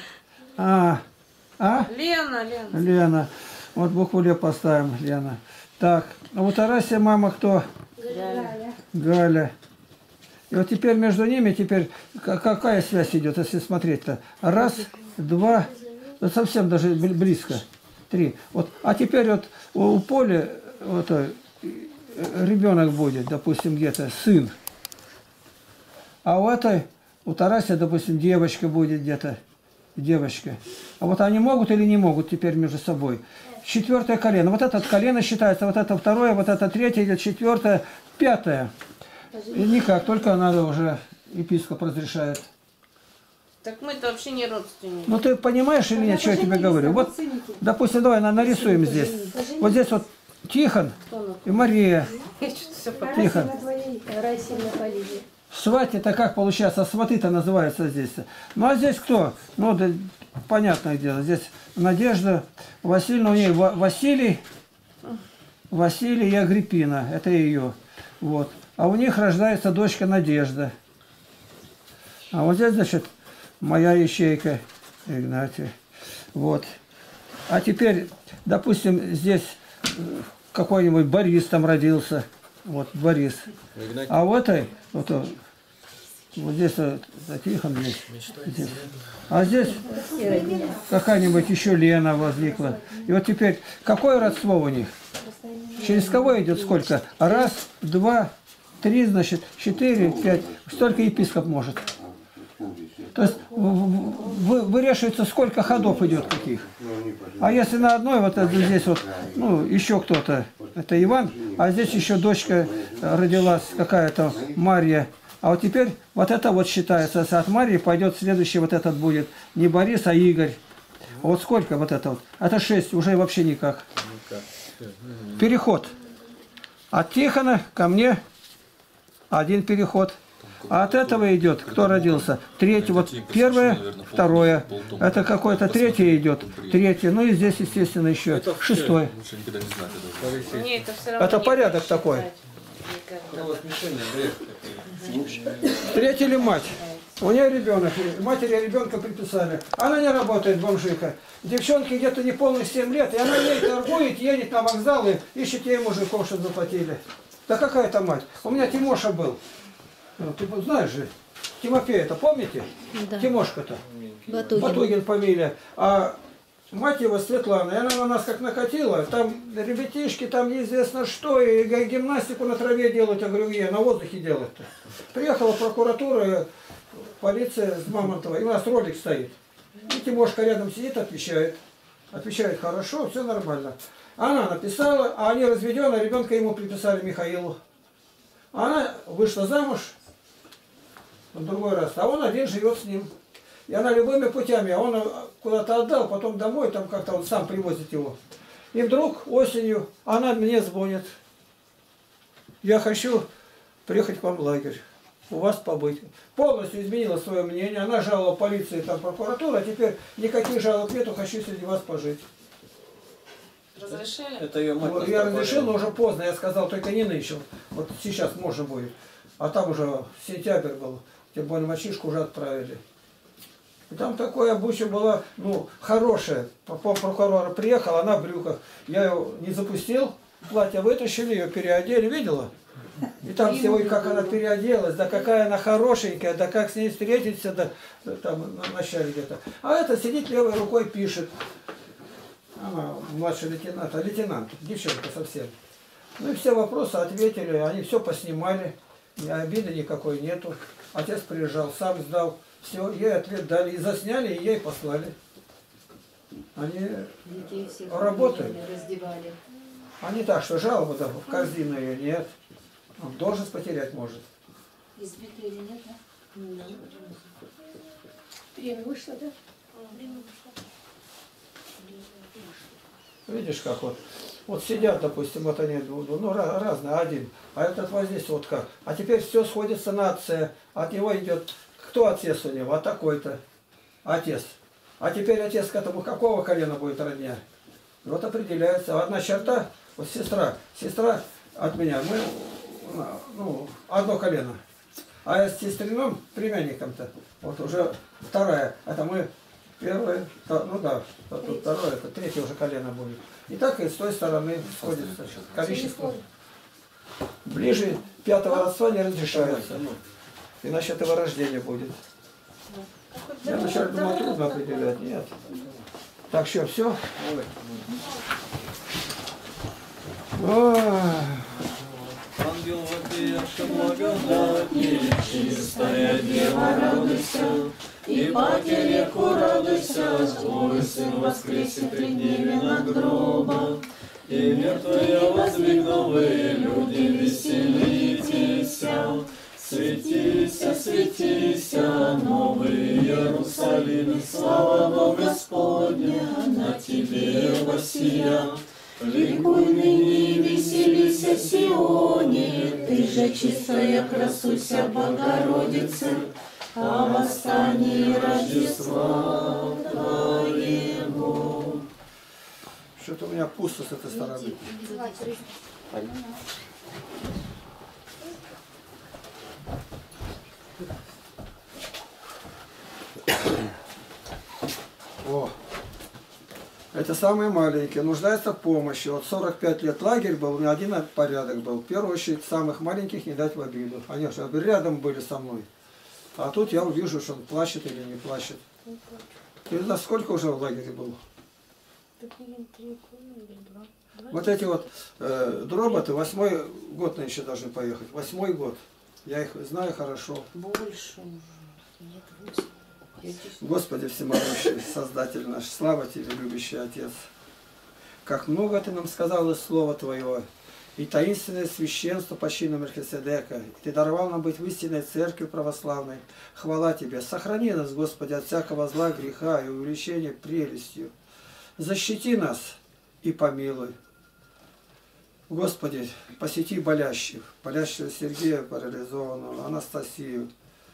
Лена.
Лена.
Вот букву Ле поставим, Лена. Так, а у Тараси мама кто? Галя. И вот теперь между ними теперь какая связь идет, если смотреть-то? Раз, два, вот совсем даже близко. 3. Вот, а теперь вот у Поли вот, ребенок будет, допустим, где-то сын. А у Тарася, допустим, девочка будет где-то. Девочка. А вот они могут или не могут теперь между собой? 4-е колено. Вот это колено считается, вот это 2-е, вот это 3-е, идет 4-е, 5-е. И никак, только надо уже, епископ разрешает.
Так мы-то вообще не родственники.
Ну ты понимаешь или нет, что я тебе говорю? Вот, допустим, давай нарисуем здесь. Вот здесь вот Тихон и Мария. Тихон. Свати-то как получается? Сваты-то называются здесь. Ну а здесь кто? Ну, да, понятное дело. Здесь Надежда Васильевна, у нее Василий и Агриппина. Это ее. Вот. А у них рождается дочка Надежда. А вот здесь, значит, моя ячейка Игнатия. Вот. А теперь, допустим, здесь какой-нибудь Борис там родился. Вот, Борис. А вот здесь Тихон здесь. А здесь какая-нибудь еще Лена возникла. И вот теперь, какое родство у них? Через кого идет сколько? Раз, два, три, значит, 4, 5. Столько епископ может. То есть выреживается, сколько ходов идет каких. А если на одной, вот здесь вот, ну, еще кто-то, это Иван, а здесь еще дочка родилась какая-то, Марья. А вот теперь вот это вот считается, от Марьи пойдет следующий, вот этот будет не Борис, а Игорь. Вот сколько вот это вот? Это 6, уже вообще никак. Переход. От Тихона ко мне один переход. А от этого идет, кто родился? Третий, вот первое, второе. Это какое-то третье идет. Третье. Ну и здесь, естественно, еще шестое. Это порядок такой. Третья или мать? У нее ребенок, матери ребенка приписали. Она не работает, бомжиха. Девчонке где-то не полных 7 лет, и она ей торгует, едет на вокзал и ищет ей мужиков, чтобы заплатили. Да какая это мать? У меня Тимоша был. Ну, ты знаешь же, Тимофей, это помните? Да. Тимошка-то. Батугин фамилия. А мать его Светлана, и она на нас как накатила. Там ребятишки, там неизвестно что, и гимнастику на траве делают. Я говорю, на воздухе делают-то. Приехала прокуратура, полиция с Мамонтова, и у нас ролик стоит. И Тимошка рядом сидит, отвечает. Отвечает хорошо, все нормально. Она написала, а они разведены, ребенка ему приписали Михаилу. Она вышла замуж в другой раз, а он один живет с ним. И она любыми путями, а он куда-то отдал, потом домой, там как-то он сам привозит его. И вдруг осенью она мне звонит. Я хочу приехать к вам в лагерь, у вас побыть. Полностью изменила свое мнение. Она жаловала полиции, там прокуратура, а теперь никаких жалоб нету, хочу среди вас пожить.
Разрешили?
Это ее мать.
Вот, я разрешил, но уже поздно, я сказал, только не нынче. Вот сейчас можно будет. А там уже сентябрь был, тем более мальчишку уже отправили. И там такое обучение было, ну, хорошее. Прокурор приехал, она в брюках. Я ее не запустил, платье вытащили, ее переодели, видела? И там всего, как она переоделась, да какая она хорошенькая, да как с ней встретиться, да там на начале где-то. А это сидит левой рукой, пишет. Она младший лейтенант, девчонка совсем. Ну и все вопросы ответили, они все поснимали, ни обиды никакой нету. Отец приезжал, сам сдал, все, ей ответ дали, и засняли, и ей послали. Они работают.
Раздевали.
А не так, что жалоба, да, в корзину ее нет. Он должность потерять может.
Избитые или нет, да?
Время вышло, да?
Видишь, как вот сидят, допустим, вот они, ну, разные, один, а этот вот здесь вот как. А теперь все сходится на отце, от него идет, кто отец у него, а такой-то, отец. А теперь отец к этому какого колена будет родня? Вот определяется. Одна черта, вот сестра от меня, мы, ну, одно колено. А с сестрином, племянником-то, вот уже вторая, это мы первое, ну да, тут второе, это третье уже колено будет. И так и с той стороны сходится количество. Ближе 5-го родства не разрешается. Иначе этого рождения будет. Я вначале думал, трудно определять. Нет. Так что, все?
Ангел вопиявший благодати, чистая дева, радуйся, и потереку радуйся, твой сын воскресит при гневе над гробом, и мертвые воздвигновые люди веселитесь, светися, светися, новый Иерусалим, слава Бога Господня, на тебе воссия. Ликуй ныне, веселися, Сионе, ты же чистая, красуйся, Богородица, о восстании Рождества Твоего.
Что-то у меня пусто с этой стороны. Это самые маленькие, нуждаются в помощи. Вот 45 лет лагерь был, на один порядок был. В первую очередь, самых маленьких не дать в обиду. Они же рядом были со мной. А тут я увижу, что он плачет или не плачет. Ты за сколько уже в лагере был? Вот эти вот дроботы, 8-й год еще должны поехать. 8-й год. Я их знаю хорошо.
Больше уже. Нет, 8.
Господи всемогущий, Создатель наш, слава Тебе, любящий Отец. Как много Ты нам сказал из Слова Твоего, и таинственное священство по чину Мельхиседека. Ты даровал нам быть в истинной церкви православной. Хвала Тебе. Сохрани нас, Господи, от всякого зла, греха и увлечения прелестью. Защити нас и помилуй. Господи, посети болящих. Болящего Сергея парализованного, Анастасию,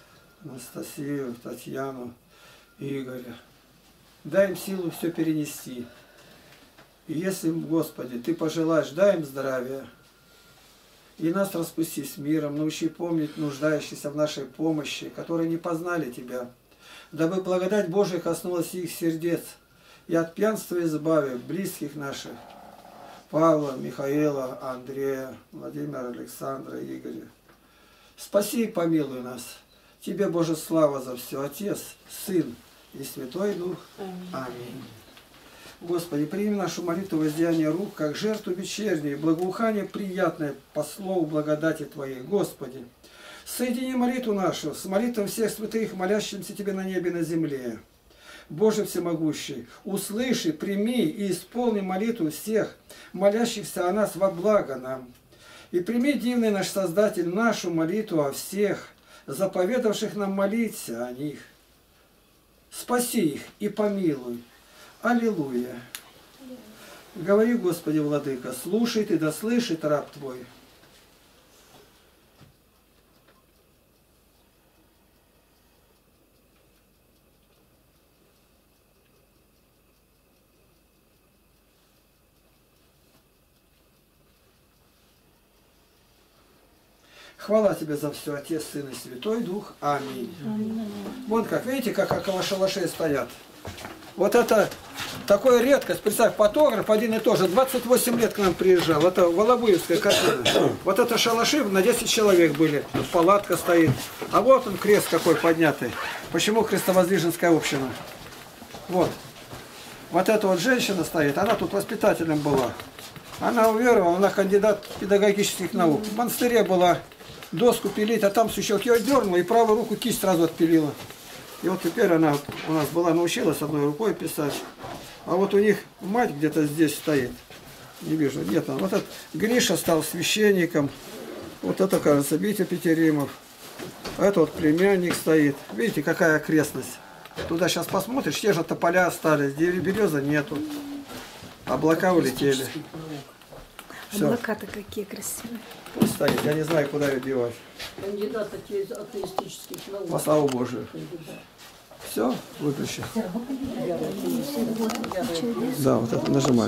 Татьяну, Игоря. Дай им силу все перенести. И если, Господи, Ты пожелаешь, дай им здравия. И нас распусти с миром, научи помнить нуждающихся в нашей помощи, которые не познали Тебя. Дабы благодать Божия коснулась их сердец, и от пьянства избави близких наших, Павла, Михаила, Андрея, Владимира, Александра, Игоря. Спаси и помилуй нас. Тебе, Боже, слава за все, Отец, Сын и Святой Дух. Аминь. Господи, прими нашу молитву воздеяния рук, как жертву вечернюю, благоухание приятное по слову благодати Твоей. Господи, соедини молитву нашу с молитвой всех святых, молящимся Тебе на небе и на земле. Боже всемогущий, услыши, прими и исполни молитву всех, молящихся о нас во благо нам. И прими, дивный наш Создатель, нашу молитву о всех, заповедавших нам молиться о них. Спаси их и помилуй. Аллилуйя. Говори, Господи, Владыка, слушай Ты, да слышит раб Твой. Хвала Тебе за все, Отец, Сын и Святой Дух. Аминь. Вон как, видите, как около шалашей стоят. Вот это такая редкость. Представь, фотограф один и тот же, 28 лет к нам приезжал. Это Волобуевская картина. Вот это шалаши на 10 человек были. Тут палатка стоит. А вот он крест какой поднятый. Почему Христовоздвиженская община? Вот. Вот эта вот женщина стоит, она тут воспитателем была. Она уверовала, она кандидат педагогических наук. В монастыре была, доску пилить, а там сучок ее дернула и правую руку кисть сразу отпилила. И вот теперь она у нас была, научилась одной рукой писать. А вот у них мать где-то здесь стоит. Не вижу, нет. Вот этот Гриша стал священником. Вот это, кажется, Витя Петеримов. А это вот племянник стоит. Видите, какая окрестность. Туда сейчас посмотришь, те же тополя остались, береза нету. Облака улетели.
Облака-то какие красивые.
Пусть стоит, я не знаю, куда ее девать.
Кандидат атеистических наук.
Во славу Божию. Все, выключи. Да, вот это нажимай.